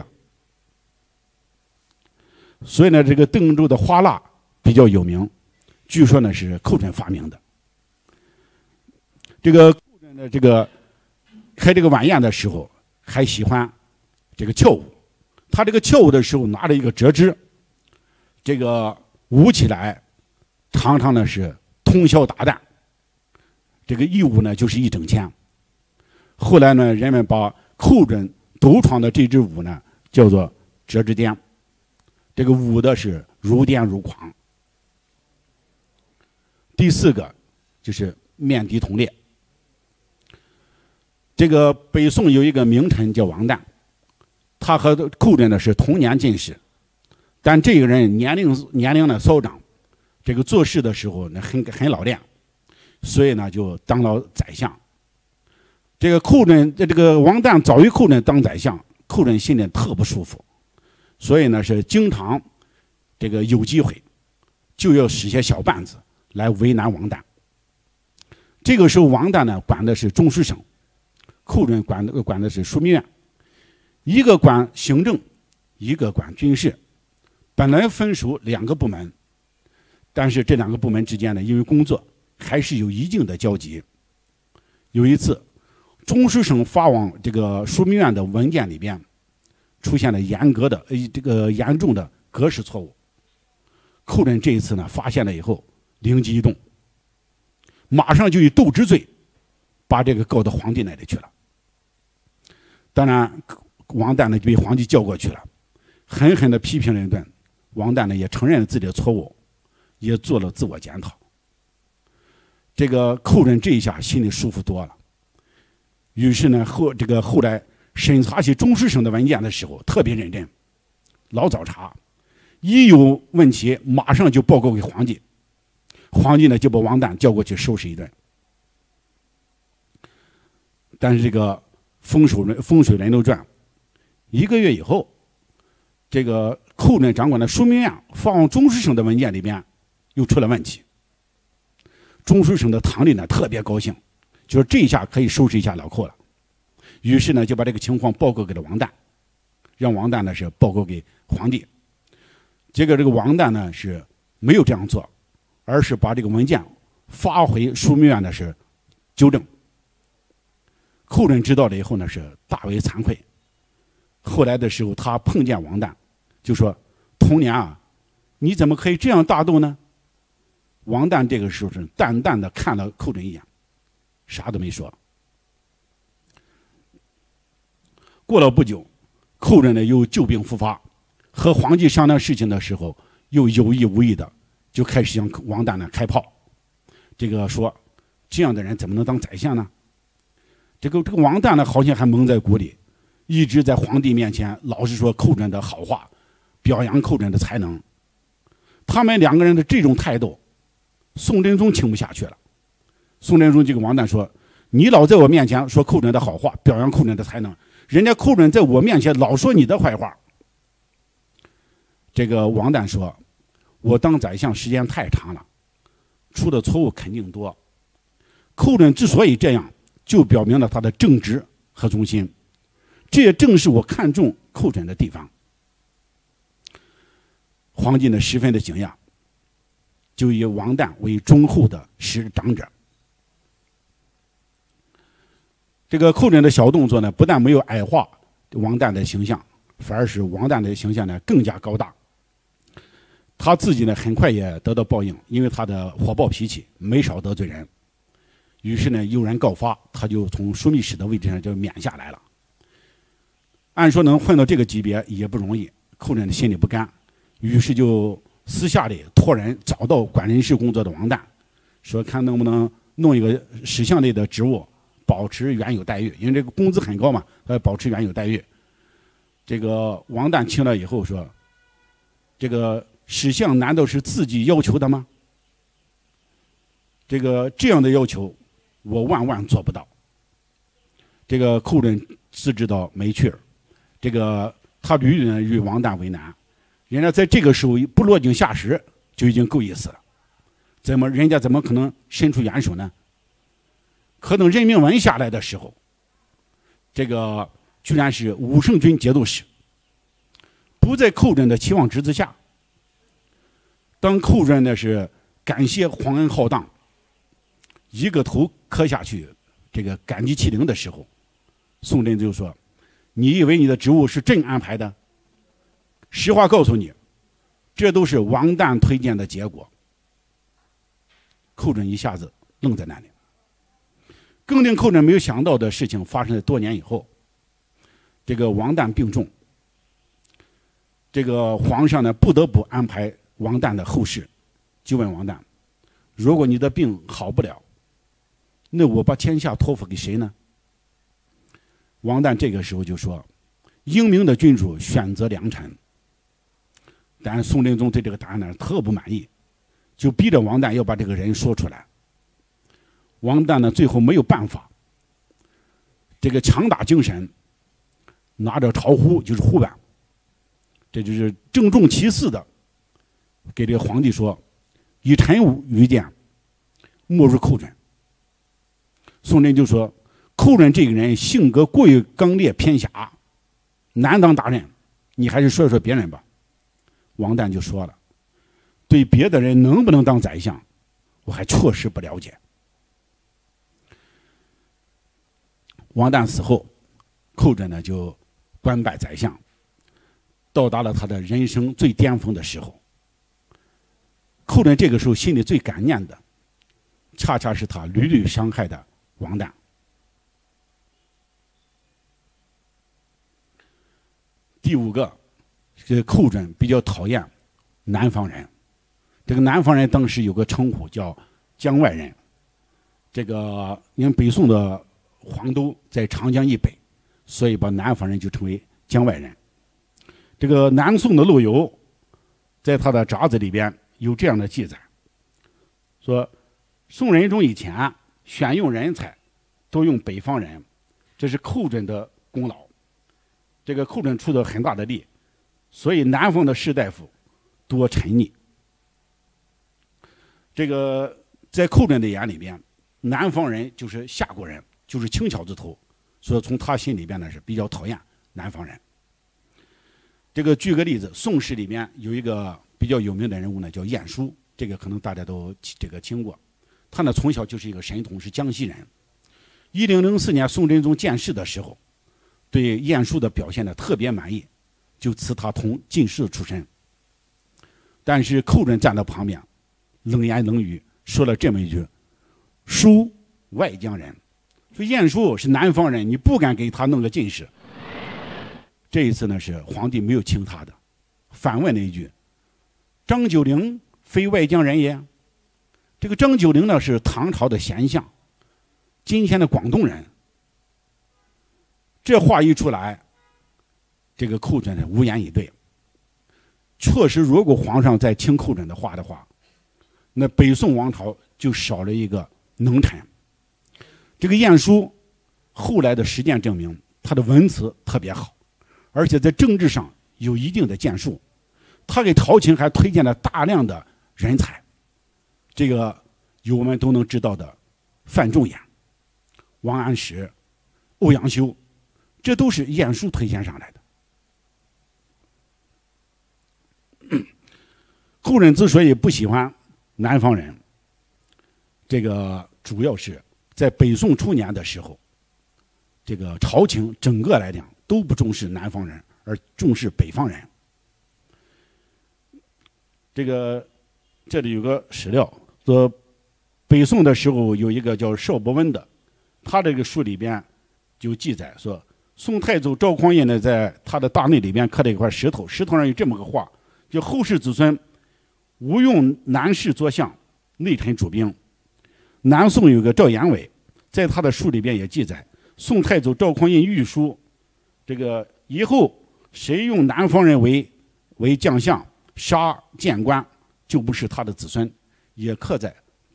所以呢，这个邓州的花蜡比较有名，据说呢是寇准发明的。这个寇准的这个开这个晚宴的时候，还喜欢这个跳舞。他这个跳舞的时候拿着一个折枝，这个舞起来，常常呢是通宵达旦。这个一舞呢就是1整天。后来呢，人们把寇准独创的这支舞呢叫做折枝颠。这个舞的是如癫如狂。第4个就是面的同列。这个北宋有一个名臣叫王旦，他和寇准呢是同年进士，但这个人年龄呢稍长，这个做事的时候呢很老练，所以呢就当了宰相。这个王旦早于寇准当宰相，寇准心里特不舒服。所以呢，是经常这个有机会就要使些小绊子来为难王旦。这个时候，王旦呢管的是中书省，寇准管的是枢密院，一个管行政，一个管军事，本来分属2个部门，但是这2个部门之间呢，因为工作还是有一定的交集。有一次，中书省发往这个枢密院的文件里边出现了严重的格式错误。寇准这一次呢发现了以后，灵机一动，马上就以斗之罪把这个告到皇帝那里去了。当然，王旦呢就被皇帝叫过去了，狠狠地批评了一顿。王旦呢也承认了自己的错误，也做了自我检讨。这个寇准这一下心里舒服多了。于是呢后来审查起中书省的文件的时候特别认真，老早查，一有问题马上就报告给皇帝，皇帝呢就把王旦叫过去收拾一顿。但是这个风水轮流转，1个月以后，这个寇准掌管的枢密院发往中书省的文件里边又出了问题。中书省的堂吏呢特别高兴，就是这一下可以收拾一下老寇了。于是呢就把这个情况报告给了王旦，让王旦呢是报告给皇帝。结果这个王旦呢是没有这样做，而是把这个文件发回枢密院呢是纠正。寇准知道了以后呢是大为惭愧。后来的时候他碰见王旦，就说：“童年啊，你怎么可以这样大度呢？”王旦这个时候是淡淡的看了寇准一眼，啥都没说。过了不久，寇准呢又旧病复发，和皇帝商量事情的时候，又有意无意的就开始向王旦呢开炮。这个说这样的人怎么能当宰相呢？这个王旦呢，好像还蒙在鼓里，一直在皇帝面前老是说寇准的好话，表扬寇准的才能。他们两个人的这种态度，宋真宗听不下去了。宋真宗就跟王旦说：“你老在我面前说寇准的好话，表扬寇准的才能，人家寇准在我面前老说你的坏话。”这个王旦说：“我当宰相时间太长了，出的错误肯定多。寇准之所以这样，就表明了他的正直和忠心，这也正是我看重寇准的地方。”皇帝呢十分的惊讶，就以王旦为忠厚的师长者。这个寇准的小动作呢，不但没有矮化王旦的形象，反而使王旦的形象呢更加高大。他自己呢很快也得到报应，因为他的火爆脾气，没少得罪人。于是呢有人告发，他就从枢密使的位置上就免下来了。按说能混到这个级别也不容易，寇准的心里不甘，于是就私下里托人找到管人事工作的王旦，说看能不能弄一个史相类的职务，保持原有待遇，因为这个工资很高嘛，保持原有待遇。这个王旦听了以后说：“这个史相难道是自己要求的吗？这样的要求，我万万做不到。”这个寇准自知道没趣儿，他屡屡与王旦为难。人家在这个时候不落井下石就已经够意思了，人家怎么可能伸出援手呢？可等任命文下来的时候，居然是武圣军节度使，不在寇准的期望值之下。当寇准呢是感谢皇恩浩荡，一个头磕下去，感激涕零的时候，宋真就说：“你以为你的职务是朕安排的？实话告诉你，这都是王旦推荐的结果。”寇准一下子愣在那里。更令寇准没有想到的事情发生在多年以后。王旦病重，皇上呢不得不安排王旦的后事，就问王旦：“如果你的病好不了，那我把天下托付给谁呢？”王旦这个时候就说：“英明的君主选择良臣。”但宋真宗对这个答案呢特不满意，就逼着王旦要把这个人说出来。王旦呢最后没有办法，强打精神，拿着朝呼，就是呼板，这就是郑重其事的给这个皇帝说：“以臣愚见，莫如寇准。”宋真就说：“寇准这个人性格过于刚烈偏狭，难当大任，你还是说一说别人吧。”王旦就说了：“对别的人能不能当宰相，我还确实不了解。”王旦死后，寇准呢就官拜宰相，到达了他的人生最巅峰的时候。寇准这个时候心里最感念的，恰恰是他屡屡伤害的王旦。第五个，寇准比较讨厌南方人。南方人当时有个称呼叫江外人。因为北宋的皇都在长江以北，所以把南方人就称为江外人。南宋的陆游在他的札子里边有这样的记载，说宋仁宗以前选用人才都用北方人，这是寇准的功劳。寇准出了很大的力，所以南方的士大夫多沉溺。在寇准的眼里边，南方人就是下国人，就是轻巧之徒，所以从他心里边呢是比较讨厌南方人。举个例子，宋史里面有一个比较有名的人物呢，叫晏殊，可能大家都听过。他呢从小就是一个神童，是江西人。1004年宋真宗建世的时候，对晏殊的表现呢特别满意，就赐他同进士出身。但是寇准站在旁边，冷言冷语说了这么一句：“殊外江人。”说晏殊是南方人，你不敢给他弄个进士。这一次呢是皇帝没有听他的，反问了一句：“张九龄非外江人也？”张九龄呢是唐朝的贤相， 今天的广东人。这话一出来，这个寇准呢无言以对。确实，如果皇上再听寇准的话，那北宋王朝就少了一个能臣。这个晏殊后来的实践证明，他的文辞特别好，而且在政治上有一定的建树。他给朝廷还推荐了大量的人才，这个有我们都能知道的范仲淹、王安石、欧阳修，这都是晏殊推荐上来的。寇准之所以不喜欢南方人，这个主要是在北宋初年的时候，这个朝廷整个来讲都不重视南方人，而重视北方人。这里有个史料说，北宋的时候有一个叫邵伯温的，他这个书里边就记载说，宋太祖赵匡胤呢，在他的大内里边刻了一块石头，石头上有这么个话，叫后世子孙无用南士作相，内臣主兵。南宋有个赵延伟，在他的书里边也记载，宋太祖赵匡胤谕书，这个以后谁用南方人为将相，杀谏官，就不是他的子孙，也刻在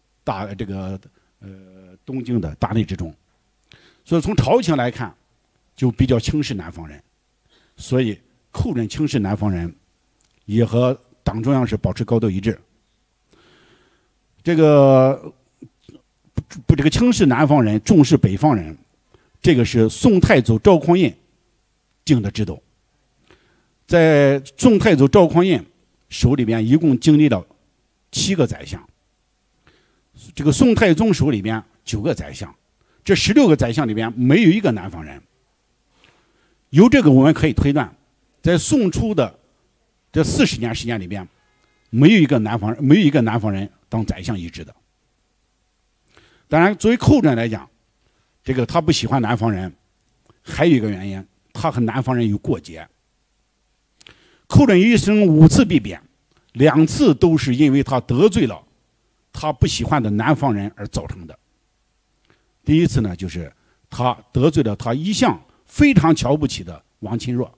东京的大内之中。所以从朝廷来看，就比较轻视南方人，所以寇准轻视南方人，也和党中央是保持高度一致。这个轻视南方人，重视北方人，这个是宋太祖赵匡胤定的制度。在宋太祖赵匡胤手里边一共经历了7个宰相，这个宋太宗手里边9个宰相，这16个宰相里边没有一个南方人。由这个我们可以推断，在宋初的这40年时间里边，没有一个南方人当宰相一职的。当然，作为寇准来讲，这个他不喜欢南方人，还有一个原因，他和南方人有过节。寇准一生5次避贬，2次都是因为他得罪了他不喜欢的南方人而造成的。第一次呢，就是他得罪了他一向非常瞧不起的王钦若。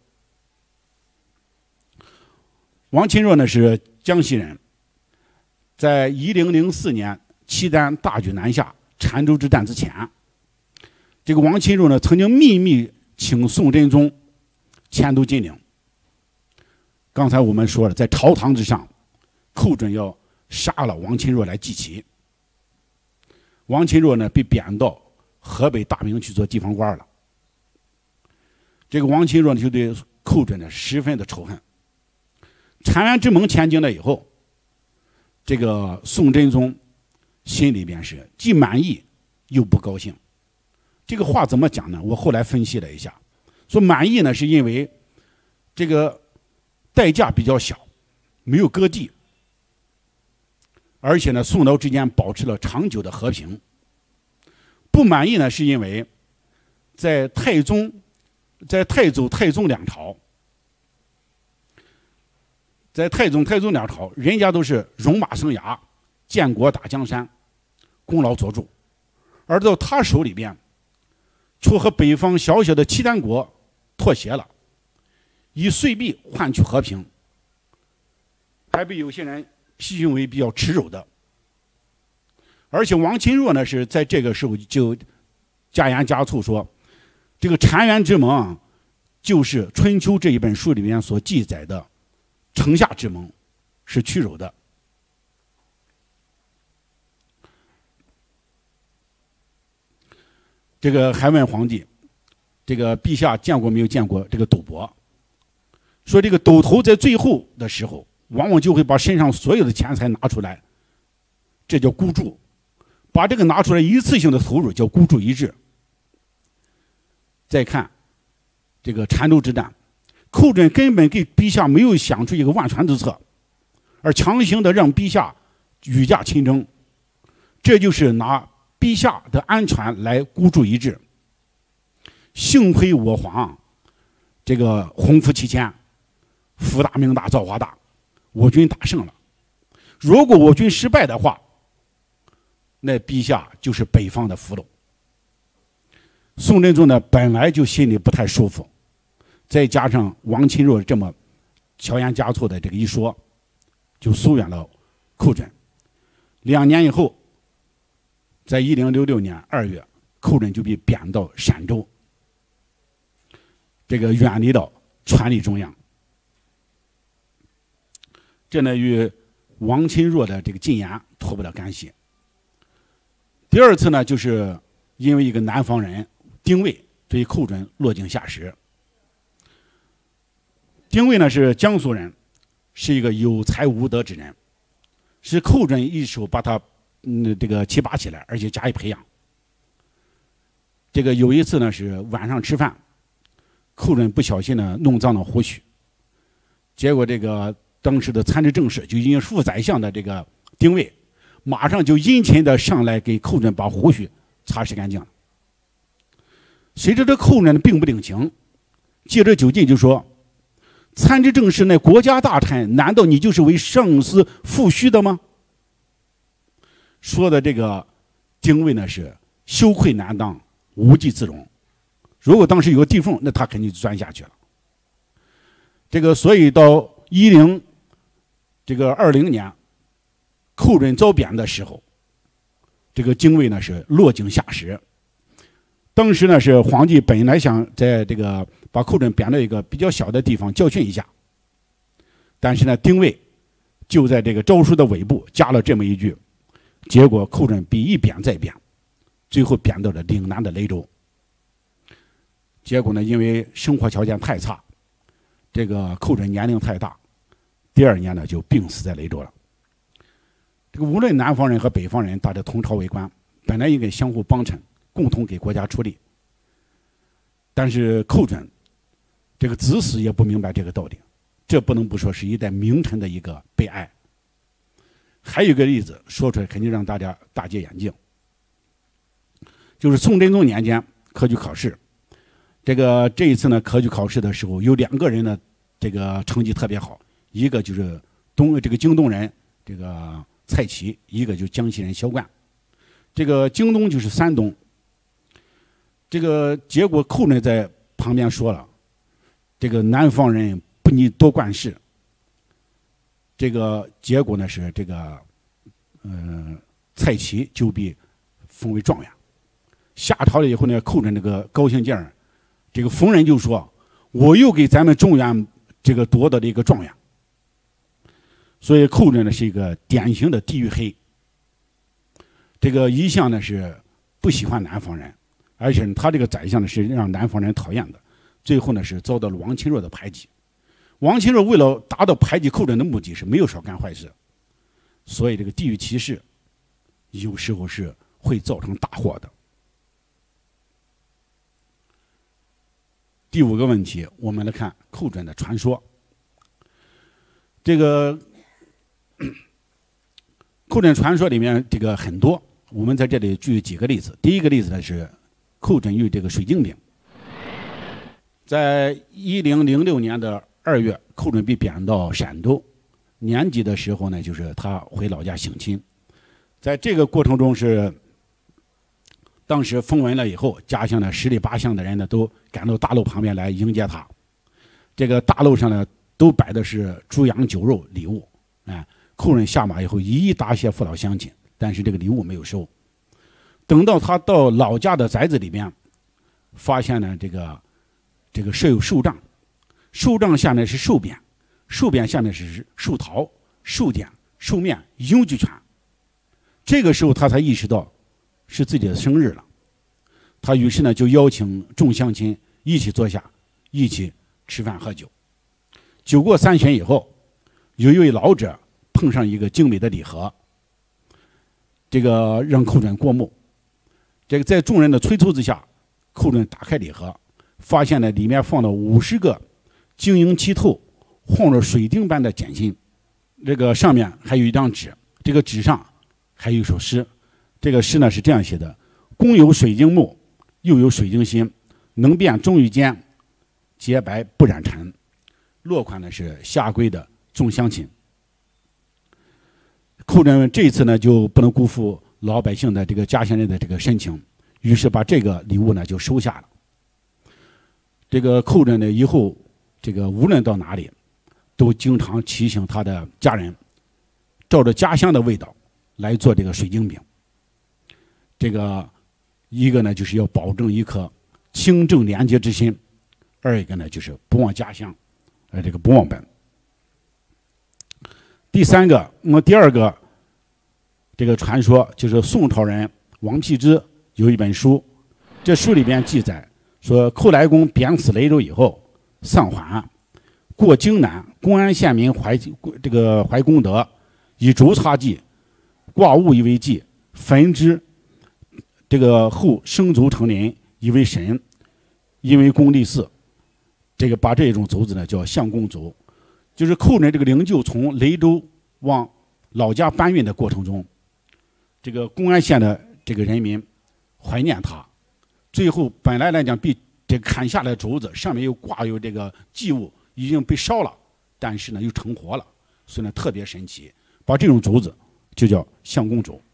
王钦若呢是江西人，在1004年契丹大举南下澶州之战之前，这个王钦若呢曾经秘密请宋真宗迁都金陵。刚才我们说了，在朝堂之上，寇准要杀了王钦若来祭旗。王钦若呢被贬到河北大名去做地方官了。这个王钦若呢就对寇准呢十分的仇恨。澶渊之盟签订了以后，这个宋真宗心里边是既满意又不高兴。这个话怎么讲呢？我后来分析了一下，说满意呢是因为这个代价比较小，没有割地，而且呢宋辽之间保持了长久的和平。不满意呢是因为在太祖、太宗两朝，在太宗两朝，人家都是戎马生涯，建国打江山，功劳卓著，而到他手里边，却和北方小小的契丹国妥协了，以岁币换取和平，还被有些人批评为比较耻辱的。而且王钦若呢是在这个时候就加盐加醋说，这个澶渊之盟就是《春秋》这一本书里面所记载的城下之盟，是屈辱的。这个还问皇帝，这个陛下见过没有见过这个斗伯？说这个斗头在最后的时候，往往就会把身上所有的钱财拿出来，这叫孤注。把这个拿出来一次性的投入叫孤注一掷。再看这个澶州之战，寇准根本给陛下没有想出一个万全之策，而强行的让陛下御驾亲征，这就是拿陛下的安全来孤注一掷。幸亏我皇这个宏福齐谦，福大命大造化大，我军打胜了。如果我军失败的话，那陛下就是北方的俘虏。 宋真宗呢本来就心里不太舒服，再加上王钦若这么巧言佳措的这个一说，就疏远了寇准。2年以后，在1066年2月，寇准就被贬到陕州，这个远离到权力中央。这呢与王钦若的这个进言脱不了干系。第二次呢，就是因为一个南方人丁谓对寇准落井下石。丁谓呢是江苏人，是一个有才无德之人，是寇准一手把他这个提拔起来，而且加以培养。这个有一次呢是晚上吃饭，寇准不小心呢弄脏了胡须，结果这个当时的参知政事就已经副宰相的这个丁谓，马上就殷勤的上来给寇准把胡须擦拭干净了。随着这寇准并不领情，借着酒劲就说：“参知政事乃国家大臣，难道你就是为上司负虚的吗？”说的这个丁谓呢是羞愧难当，无地自容。如果当时有个地缝，那他肯定就钻下去了。这个所以到20年，寇准遭贬的时候，这个丁谓呢是落井下石。当时呢是皇帝本来想在这个把寇准贬到一个比较小的地方教训一下，但是呢丁谓就在这个诏书的尾部加了这么一句，结果寇准被一贬再贬，最后贬到了岭南的雷州。结果呢因为生活条件太差，这个寇准年龄太大，第2年呢就病死在雷州了。这个无论南方人和北方人，大家同朝为官，本来应该相互帮衬，共同给国家出力。但是寇准这个子死也不明白这个道理，这不能不说是一代名臣的一个悲哀。还有一个例子说出来肯定让大家大跌眼镜，就是宋真宗年间科举考试。这一次呢科举考试的时候，有2个人呢这个成绩特别好，一个就是京东人这个蔡奇，一个就是江西人萧冠。这个京东就是山东。这个结果寇准在旁边说了，这个南方人不宜多冠事。这个结果呢是这个蔡奇就被封为状元。下朝了以后呢，寇准这个高兴劲儿，这个逢人就说：“我又给咱们中原这个夺得了一个状元。”所以寇准呢是一个典型的地域黑。这个一向呢是不喜欢南方人，而且他这个宰相呢是让南方人讨厌的，最后呢是遭到了王钦若的排挤。王钦若为了达到排挤寇准的目的，是没有少干坏事，所以这个地域歧视有时候是会造成大祸的。第5个问题，我们来看寇准的传说。这个寇准传说里面这个很多，我们在这里举几个例子。第一个例子呢是寇准遇这个水晶饼。在1006年的2月，寇准被贬到陕州，年底的时候呢，就是他回老家省亲。在这个过程中是，当时封文了以后，家乡的10里8乡的人呢都赶到大路旁边来迎接他。这个大路上呢都摆的是猪羊酒肉礼物，寇准下马以后一一答谢父老乡亲，但是这个礼物没有收。等到他到老家的宅子里面，发现呢这个设有寿帐，寿帐下面是寿匾，寿匾下面是寿桃、寿典、寿面一应俱全。这个时候他才意识到是自己的生日了，他于是呢就邀请众乡亲一起坐下，一起吃饭喝酒。酒过3巡以后，有一位老者碰上一个精美的礼盒，这个让寇准过目。这个在众人的催促之下，寇准打开礼盒，发现呢里面放了50个晶莹剔透、晃着水晶般的简心。这个上面还有一张纸，这个纸上还有一首诗。这个诗呢是这样写的：公有水晶目，又有水晶心，能辨忠与奸，洁白不染尘。落款呢是下归的众乡亲。寇准这一次呢就不能辜负老百姓的这个家乡人的这个深情， 于是把这个礼物呢就收下了。这个寇准呢以后这个无论到哪里，都经常提醒他的家人，照着家乡的味道来做这个水晶饼。这个一个呢就是要保证一颗清正廉洁之心，二一个呢就是不忘家乡，这个不忘本。第三个，第二个这个传说就是宋朝人王辟之有一本书，这书里边记载说，寇来公贬死雷州以后丧还，过荆南，公安县民怀功德，以竹插祭，挂物以为祭，焚之，这个后生卒成林，以为神，因为公立寺。这个把这种族子呢叫相公族，就是寇准这个灵柩从雷州往老家搬运的过程中，这个公安县的这个人民怀念他，最后本来来讲被这砍下来的竹子上面又挂有这个祭物，已经被烧了，但是呢又成活了，所以呢特别神奇，把这种竹子就叫相公竹。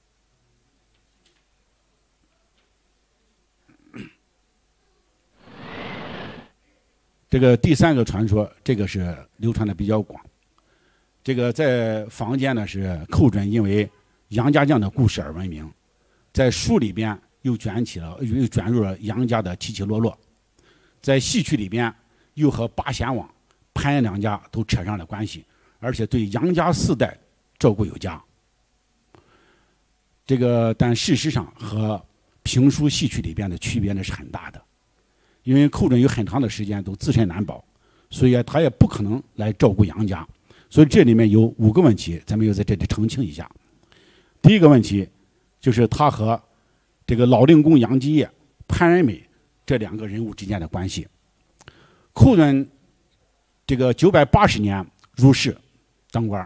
这个第三个传说，这个是流传的比较广。这个在坊间呢是寇准因为杨家将的故事而闻名，在书里边又卷入了杨家的起起落落，在戏曲里边又和八贤王、潘安两家都扯上了关系，而且对杨家4代照顾有加。这个但事实上和评书戏曲里边的区别呢是很大的。因为寇准有很长的时间都自身难保，所以他也不可能来照顾杨家，所以这里面有5个问题，咱们要在这里澄清一下。第一个问题就是他和这个老令公杨继业、潘仁美这2个人物之间的关系。寇准这个980年入仕当官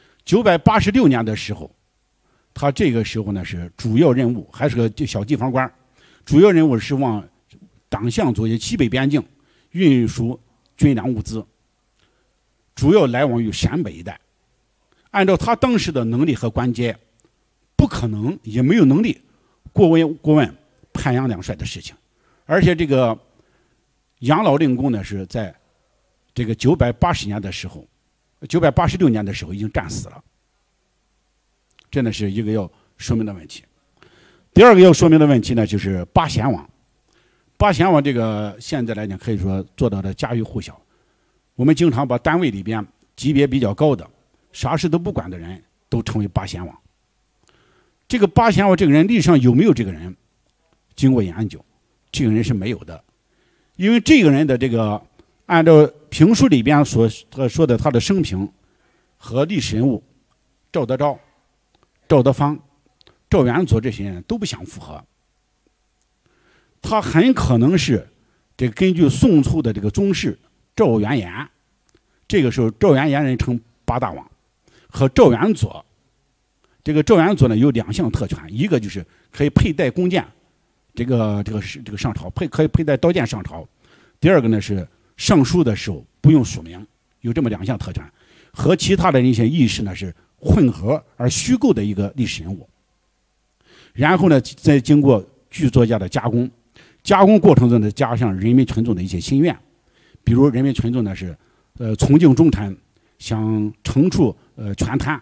，986年的时候，他这个时候呢是主要任务还是个小地方官，主要任务是往党项左右西北边境运输军粮物资，主要来往于陕北一带。按照他当时的能力和官阶，不可能也没有能力过问潘杨两帅的事情。而且这个杨老令公呢是在这个986年的时候已经战死了，这呢是一个要说明的问题。第二个要说明的问题呢就是八贤王。八贤王这个现在来讲可以说做到的家喻户晓，我们经常把单位里边级别比较高的、啥事都不管的人都称为八贤王。这个八贤王这个人历史上有没有这个人？经过研究，这个人是没有的，因为这个人的这个按照评书里边所说的他的生平和历史人物赵德昭、赵德芳、赵元佐这些人都不相符合。他很可能是这个根据宋初的这个宗室赵元彦，这个时候赵元彦人称八大王，和赵元佐，这个赵元佐呢有2项特权，一个就是可以佩戴弓箭，这个上朝可以佩戴刀剑上朝，第二个呢是上书的时候不用署名，有这么2项特权，和其他的一些意识呢是混合而虚构的一个历史人物。然后呢再经过剧作家的加工过程中呢，加上人民群众的一些心愿，比如人民群众呢是从敬忠臣，想惩处权贪，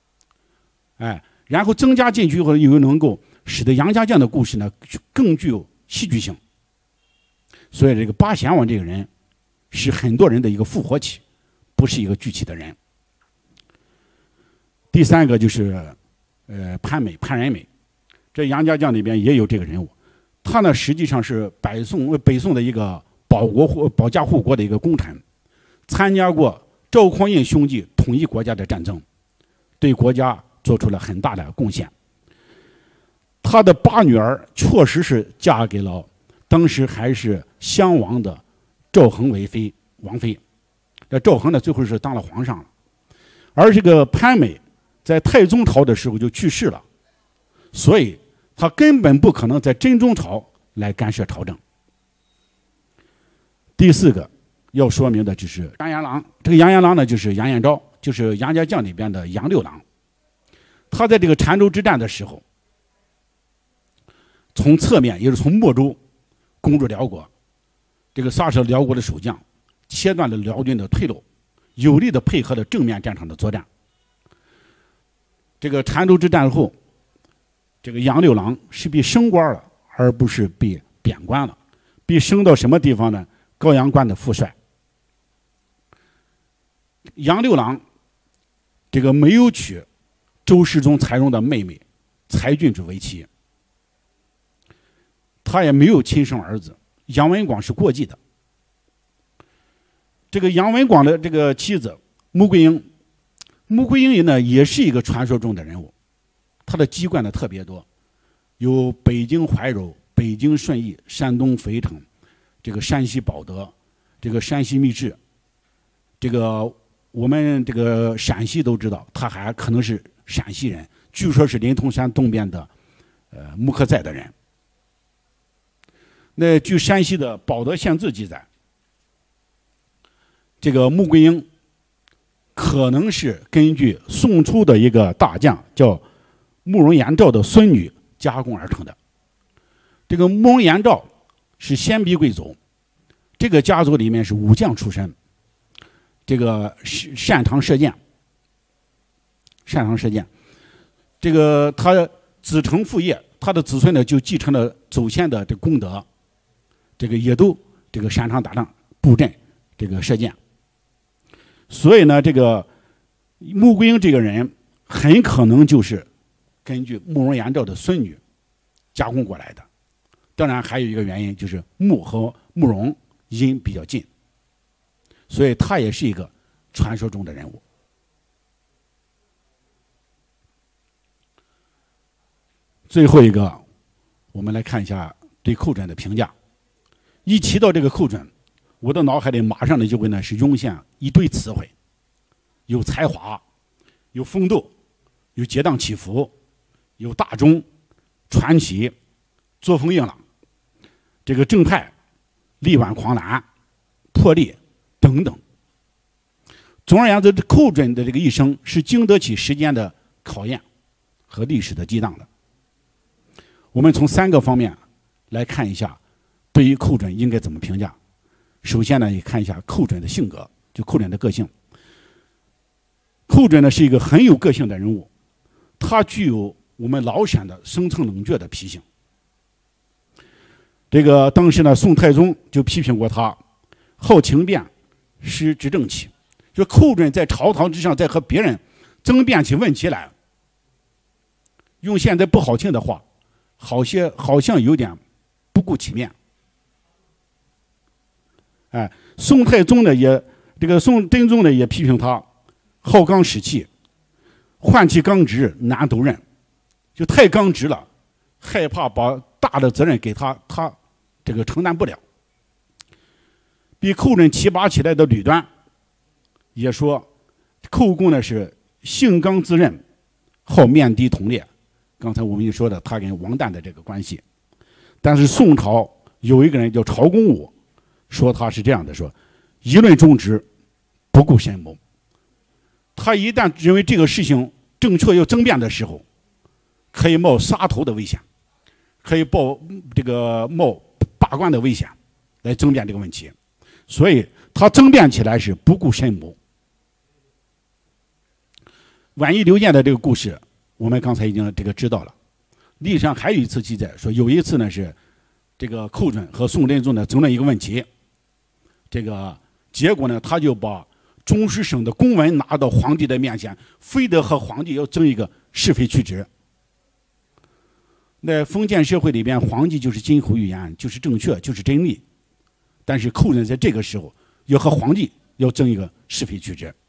然后增加进去以后又能够使得杨家将的故事呢更具有戏剧性。所以这个八贤王这个人是很多人的一个复活体，不是一个具体的人。第三个就是潘仁美，这杨家将里边也有这个人物。他呢实际上是北宋的一个保家护国的一个功臣，参加过赵匡胤兄弟统一国家的战争，对国家做出了很大的贡献。他的8女儿确实是嫁给了当时还是襄王的赵恒为王妃，这赵恒呢最后是当了皇上了，而这个潘美在太宗朝的时候就去世了，所以他根本不可能在真宗朝来干涉朝政。第4个要说明的就是杨延郎，这个杨延郎呢就是杨延昭，就是杨家将里边的杨六郎。他在这个澶州之战的时候， 从侧面，也是从睦州攻入辽国。这个杀死辽国的守将，切断了辽军的退路，有力的配合了正面战场的作战。这个澶州之战后，这个杨六郎是被升官了，而不是被贬官了。被升到什么地方呢？高阳关的副帅。杨六郎这个没有娶周世宗柴荣的妹妹柴郡主为妻，他也没有亲生儿子。杨文广是过继的。这个杨文广的这个妻子穆桂英，穆桂英呢也是一个传说中的人物，她的籍贯呢特别多，有北京怀柔、北京顺义、山东肥城、这个山西保德、这个山西密治，这个我们这个陕西都知道，他还可能是陕西人，据说是临潼山东边的木克寨的人。那据山西的保德县志记载，这个穆桂英可能是根据宋初的一个大将叫慕容延昭的孙女加工而成的。这个慕容延昭是鲜卑贵族，这个家族里面是武将出身，这个擅长射箭，这个他子承父业，他的子孙呢就继承了祖先的这功德，这个也都这个擅长打仗、布阵、这个射箭。所以呢，这个穆桂英这个人很可能就是根据慕容延昭的孙女加工过来的。当然还有一个原因就是穆和慕容姻比较近，所以他也是一个传说中的人物。最后一个，我们来看一下对寇准的评价。一提到这个寇准，我的脑海里马上就会呢是涌现一堆词汇，有才华，有风度，有跌宕起伏，有大忠、传奇、作风硬朗，这个正派、力挽狂澜、魄力等等。总而言之，寇准的这个一生是经得起时间的考验和历史的激荡的。我们从3个方面来看一下，对于寇准应该怎么评价。首先呢，也看一下寇准的性格，就寇准的个性。寇准呢是一个很有个性的人物，他具有我们老陕的生蹭冷倔的脾性。这个当时呢，宋太宗就批评过他好情辩，失执政气。就寇准在朝堂之上，在和别人争辩起问题来，用现在不好听的话，好像有点不顾体面。哎，宋太宗呢宋真宗呢也批评他好刚使气，换其刚直难斗任，就太刚直了，害怕把大的责任给他这个承担不了。比寇准提拔起来的吕端也说，寇公呢是性刚自任，好面的同列。刚才我们就说的他跟王旦的这个关系。但是宋朝有一个人叫曹公武，说他是这样的，说议论忠直，不顾深谋。他一旦认为这个事情正确要争辩的时候，可以冒杀头的危险，可以冒罢官的危险来争辩这个问题，所以他争辩起来是不顾深谋。宛衣刘健的这个故事，我们刚才已经知道了。历史上还有一次记载说，有一次呢是这个寇准和宋真宗呢争论一个问题，这个结果呢他就把中书省的公文拿到皇帝的面前，非得和皇帝要争一个是非曲直。那封建社会里边，皇帝就是金口玉言，就是正确，就是真理。但是寇准在这个时候要和皇帝要争一个是非曲直。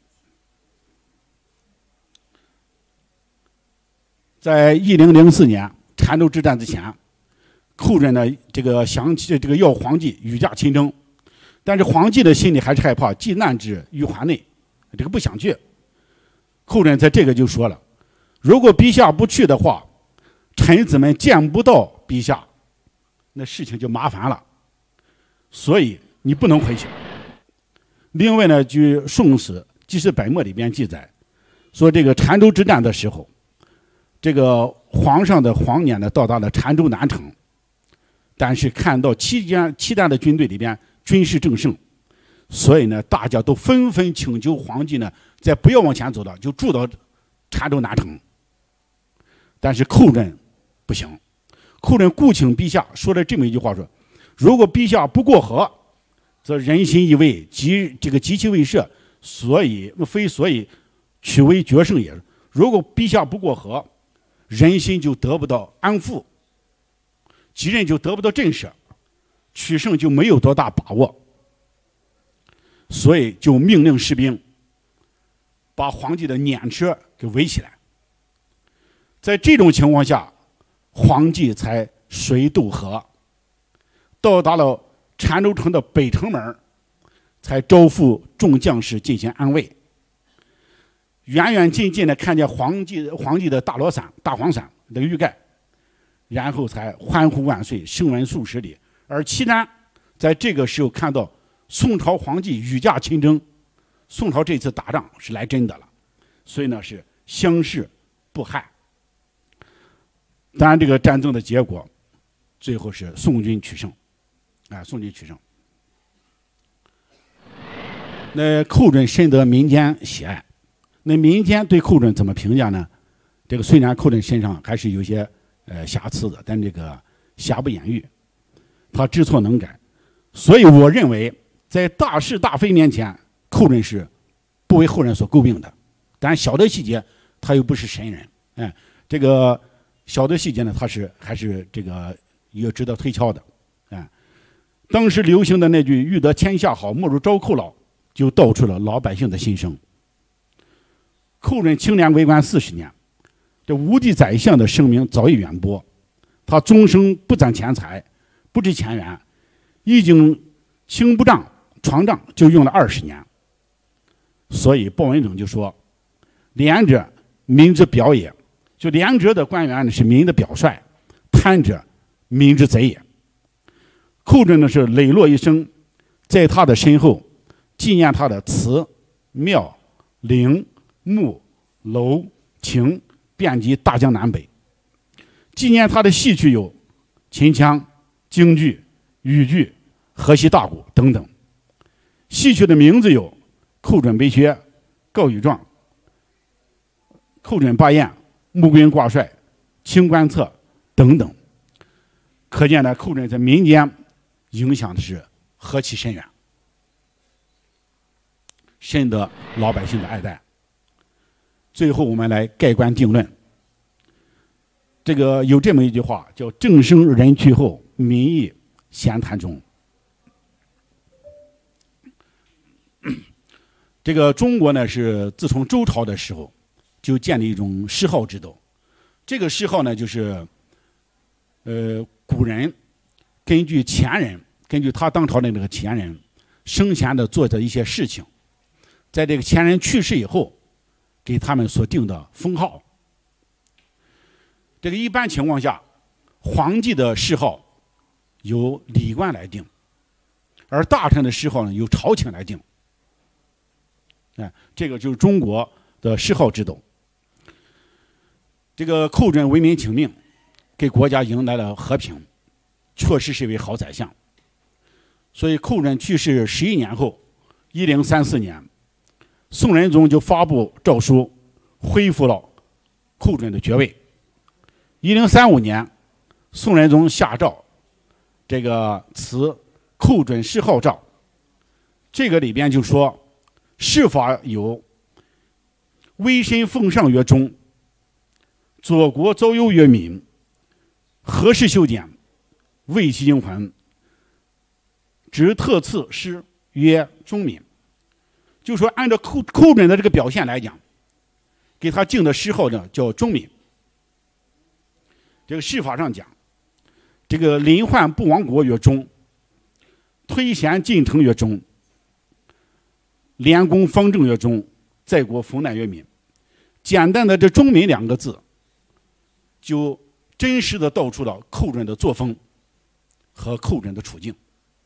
在1004年澶州之战之前，寇准呢要皇帝御驾亲征，但是皇帝的心里还是害怕，既难之于环内，这个不想去。寇准在这个就说了，如果陛下不去的话，臣子们见不到陛下，那事情就麻烦了，所以你不能回去。另外呢，据《宋史·纪事百末》里边记载，说这个澶州之战的时候，这个皇上的皇辇呢到达了澶州南城， 但是看到契丹的军队里边军事正盛，所以呢，大家都纷纷请求皇帝呢，再不要往前走了，就住到澶州南城。但是寇准不行，寇准故请陛下说了这么一句话说：如果陛下不过河，则人心易危，急其未设，所以取为决胜也。如果陛下不过河，人心就得不到安抚，敌人就得不到震慑，取胜就没有多大把握。所以就命令士兵把皇帝的辇车给围起来。在这种情况下，皇帝才水渡河，到达了澶州城的北城门，才招呼众将士进行安慰。远远近近的看见皇帝的大黄伞的玉盖，然后才欢呼万岁，声闻数十里。而契丹在这个时候看到宋朝皇帝御驾亲征，宋朝这次打仗是来真的了，所以呢是相视不害。当然，这个战争的结果，最后是宋军取胜，宋军取胜。那寇准深得民间喜爱，那民间对寇准怎么评价呢？这个虽然寇准身上还是有些瑕疵的，但这个瑕不掩瑜，他知错能改，所以我认为在大是大非面前，寇准是不为后人所诟病的。但小的细节他又不是神人，这个小的细节呢，他还是这个也值得推敲的，当时流行的那句"欲得天下好，莫如招寇老"，就道出了老百姓的心声。寇准清廉为官40年，这无敌宰相的声名早已远播，他终生不攒钱财，不知前缘，已经清不账床账就用了20年。所以鲍文总就说："廉者民之表也。"就廉者的官员呢是民的表率，贪者民之贼也。寇准呢是磊落一生，在他的身后纪念他的祠、庙、陵、墓、楼、亭遍及大江南北。纪念他的戏曲有秦腔、京剧、豫剧、河西大鼓等等。戏曲的名字有寇准悲靴、告御状、寇准八宴、穆桂英挂帅、清官侧等等。可见呢，寇准在民间影响的是何其深远，深得老百姓的爱戴。最后我们来盖棺定论，这个有这么一句话叫"正生人去后，民意闲谈中"。这个中国呢是自从周朝的时候就建立一种谥号制度，这个谥号呢就是古人根据他当朝的那个前人生前的做的一些事情，在这个前人去世以后给他们所定的封号。这个一般情况下，皇帝的谥号由礼官来定，而大臣的谥号呢由朝廷来定。这个就是中国的谥号制度。这个寇准为民请命，给国家迎来了和平，确实是一位好宰相。所以寇准去世11年后，1034年，宋仁宗就发布诏书，恢复了寇准的爵位。1035年，宋仁宗下诏，这个赐寇准谥号诏。这个里边就说，谥法有威身奉上曰忠，左国遭忧曰民，何事修典，为其英魂，执特赐诗曰忠民。就说按照寇准的这个表现来讲，给他定的谥号呢叫忠民。这个谥法上讲，这个临患不亡国曰忠，推贤进城曰忠，廉公方正曰忠，在国逢难曰民。简单的这忠民2个字，就真实的道出了寇准的作风和寇准的处境。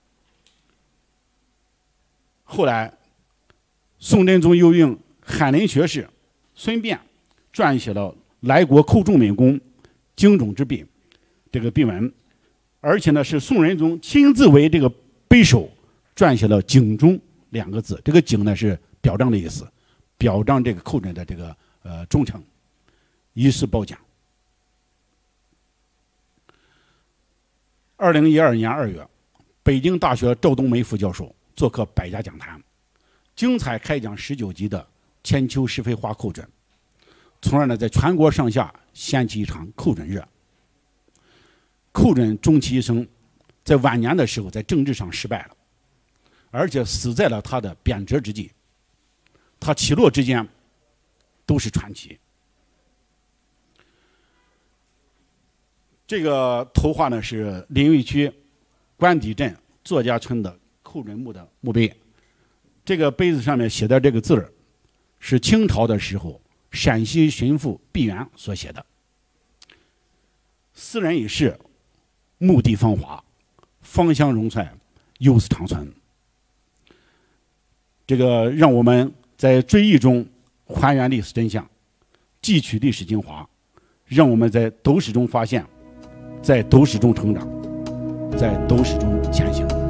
后来宋真宗又用翰林学士孙辩撰写了来国寇仲敏公经种之笔这个笔文， 而且呢是宋仁宗亲自为这个碑首撰写了“警忠”2个字。这个“警”呢是表彰的意思，表彰这个寇准的这个忠诚，以示褒奖。2012年2月，北京大学赵冬梅副教授做客百家讲坛，精彩开讲19集的《千秋是非话寇准》，从而呢在全国上下掀起一场寇准热。寇准终其一生，在晚年的时候在政治上失败了，而且死在了他的贬谪之际。他起落之间都是传奇。这个图画呢是临沂区官邸镇作家村的寇准墓的墓碑。这个碑子上面写的这个字儿，是清朝的时候陕西巡抚毕沅所写的。斯人已逝，墓地芳华，芳香荣帅，忧思长存。这个让我们在追忆中还原历史真相，汲取历史精华，让我们在斗史中发现，在斗史中成长，在斗史中前行。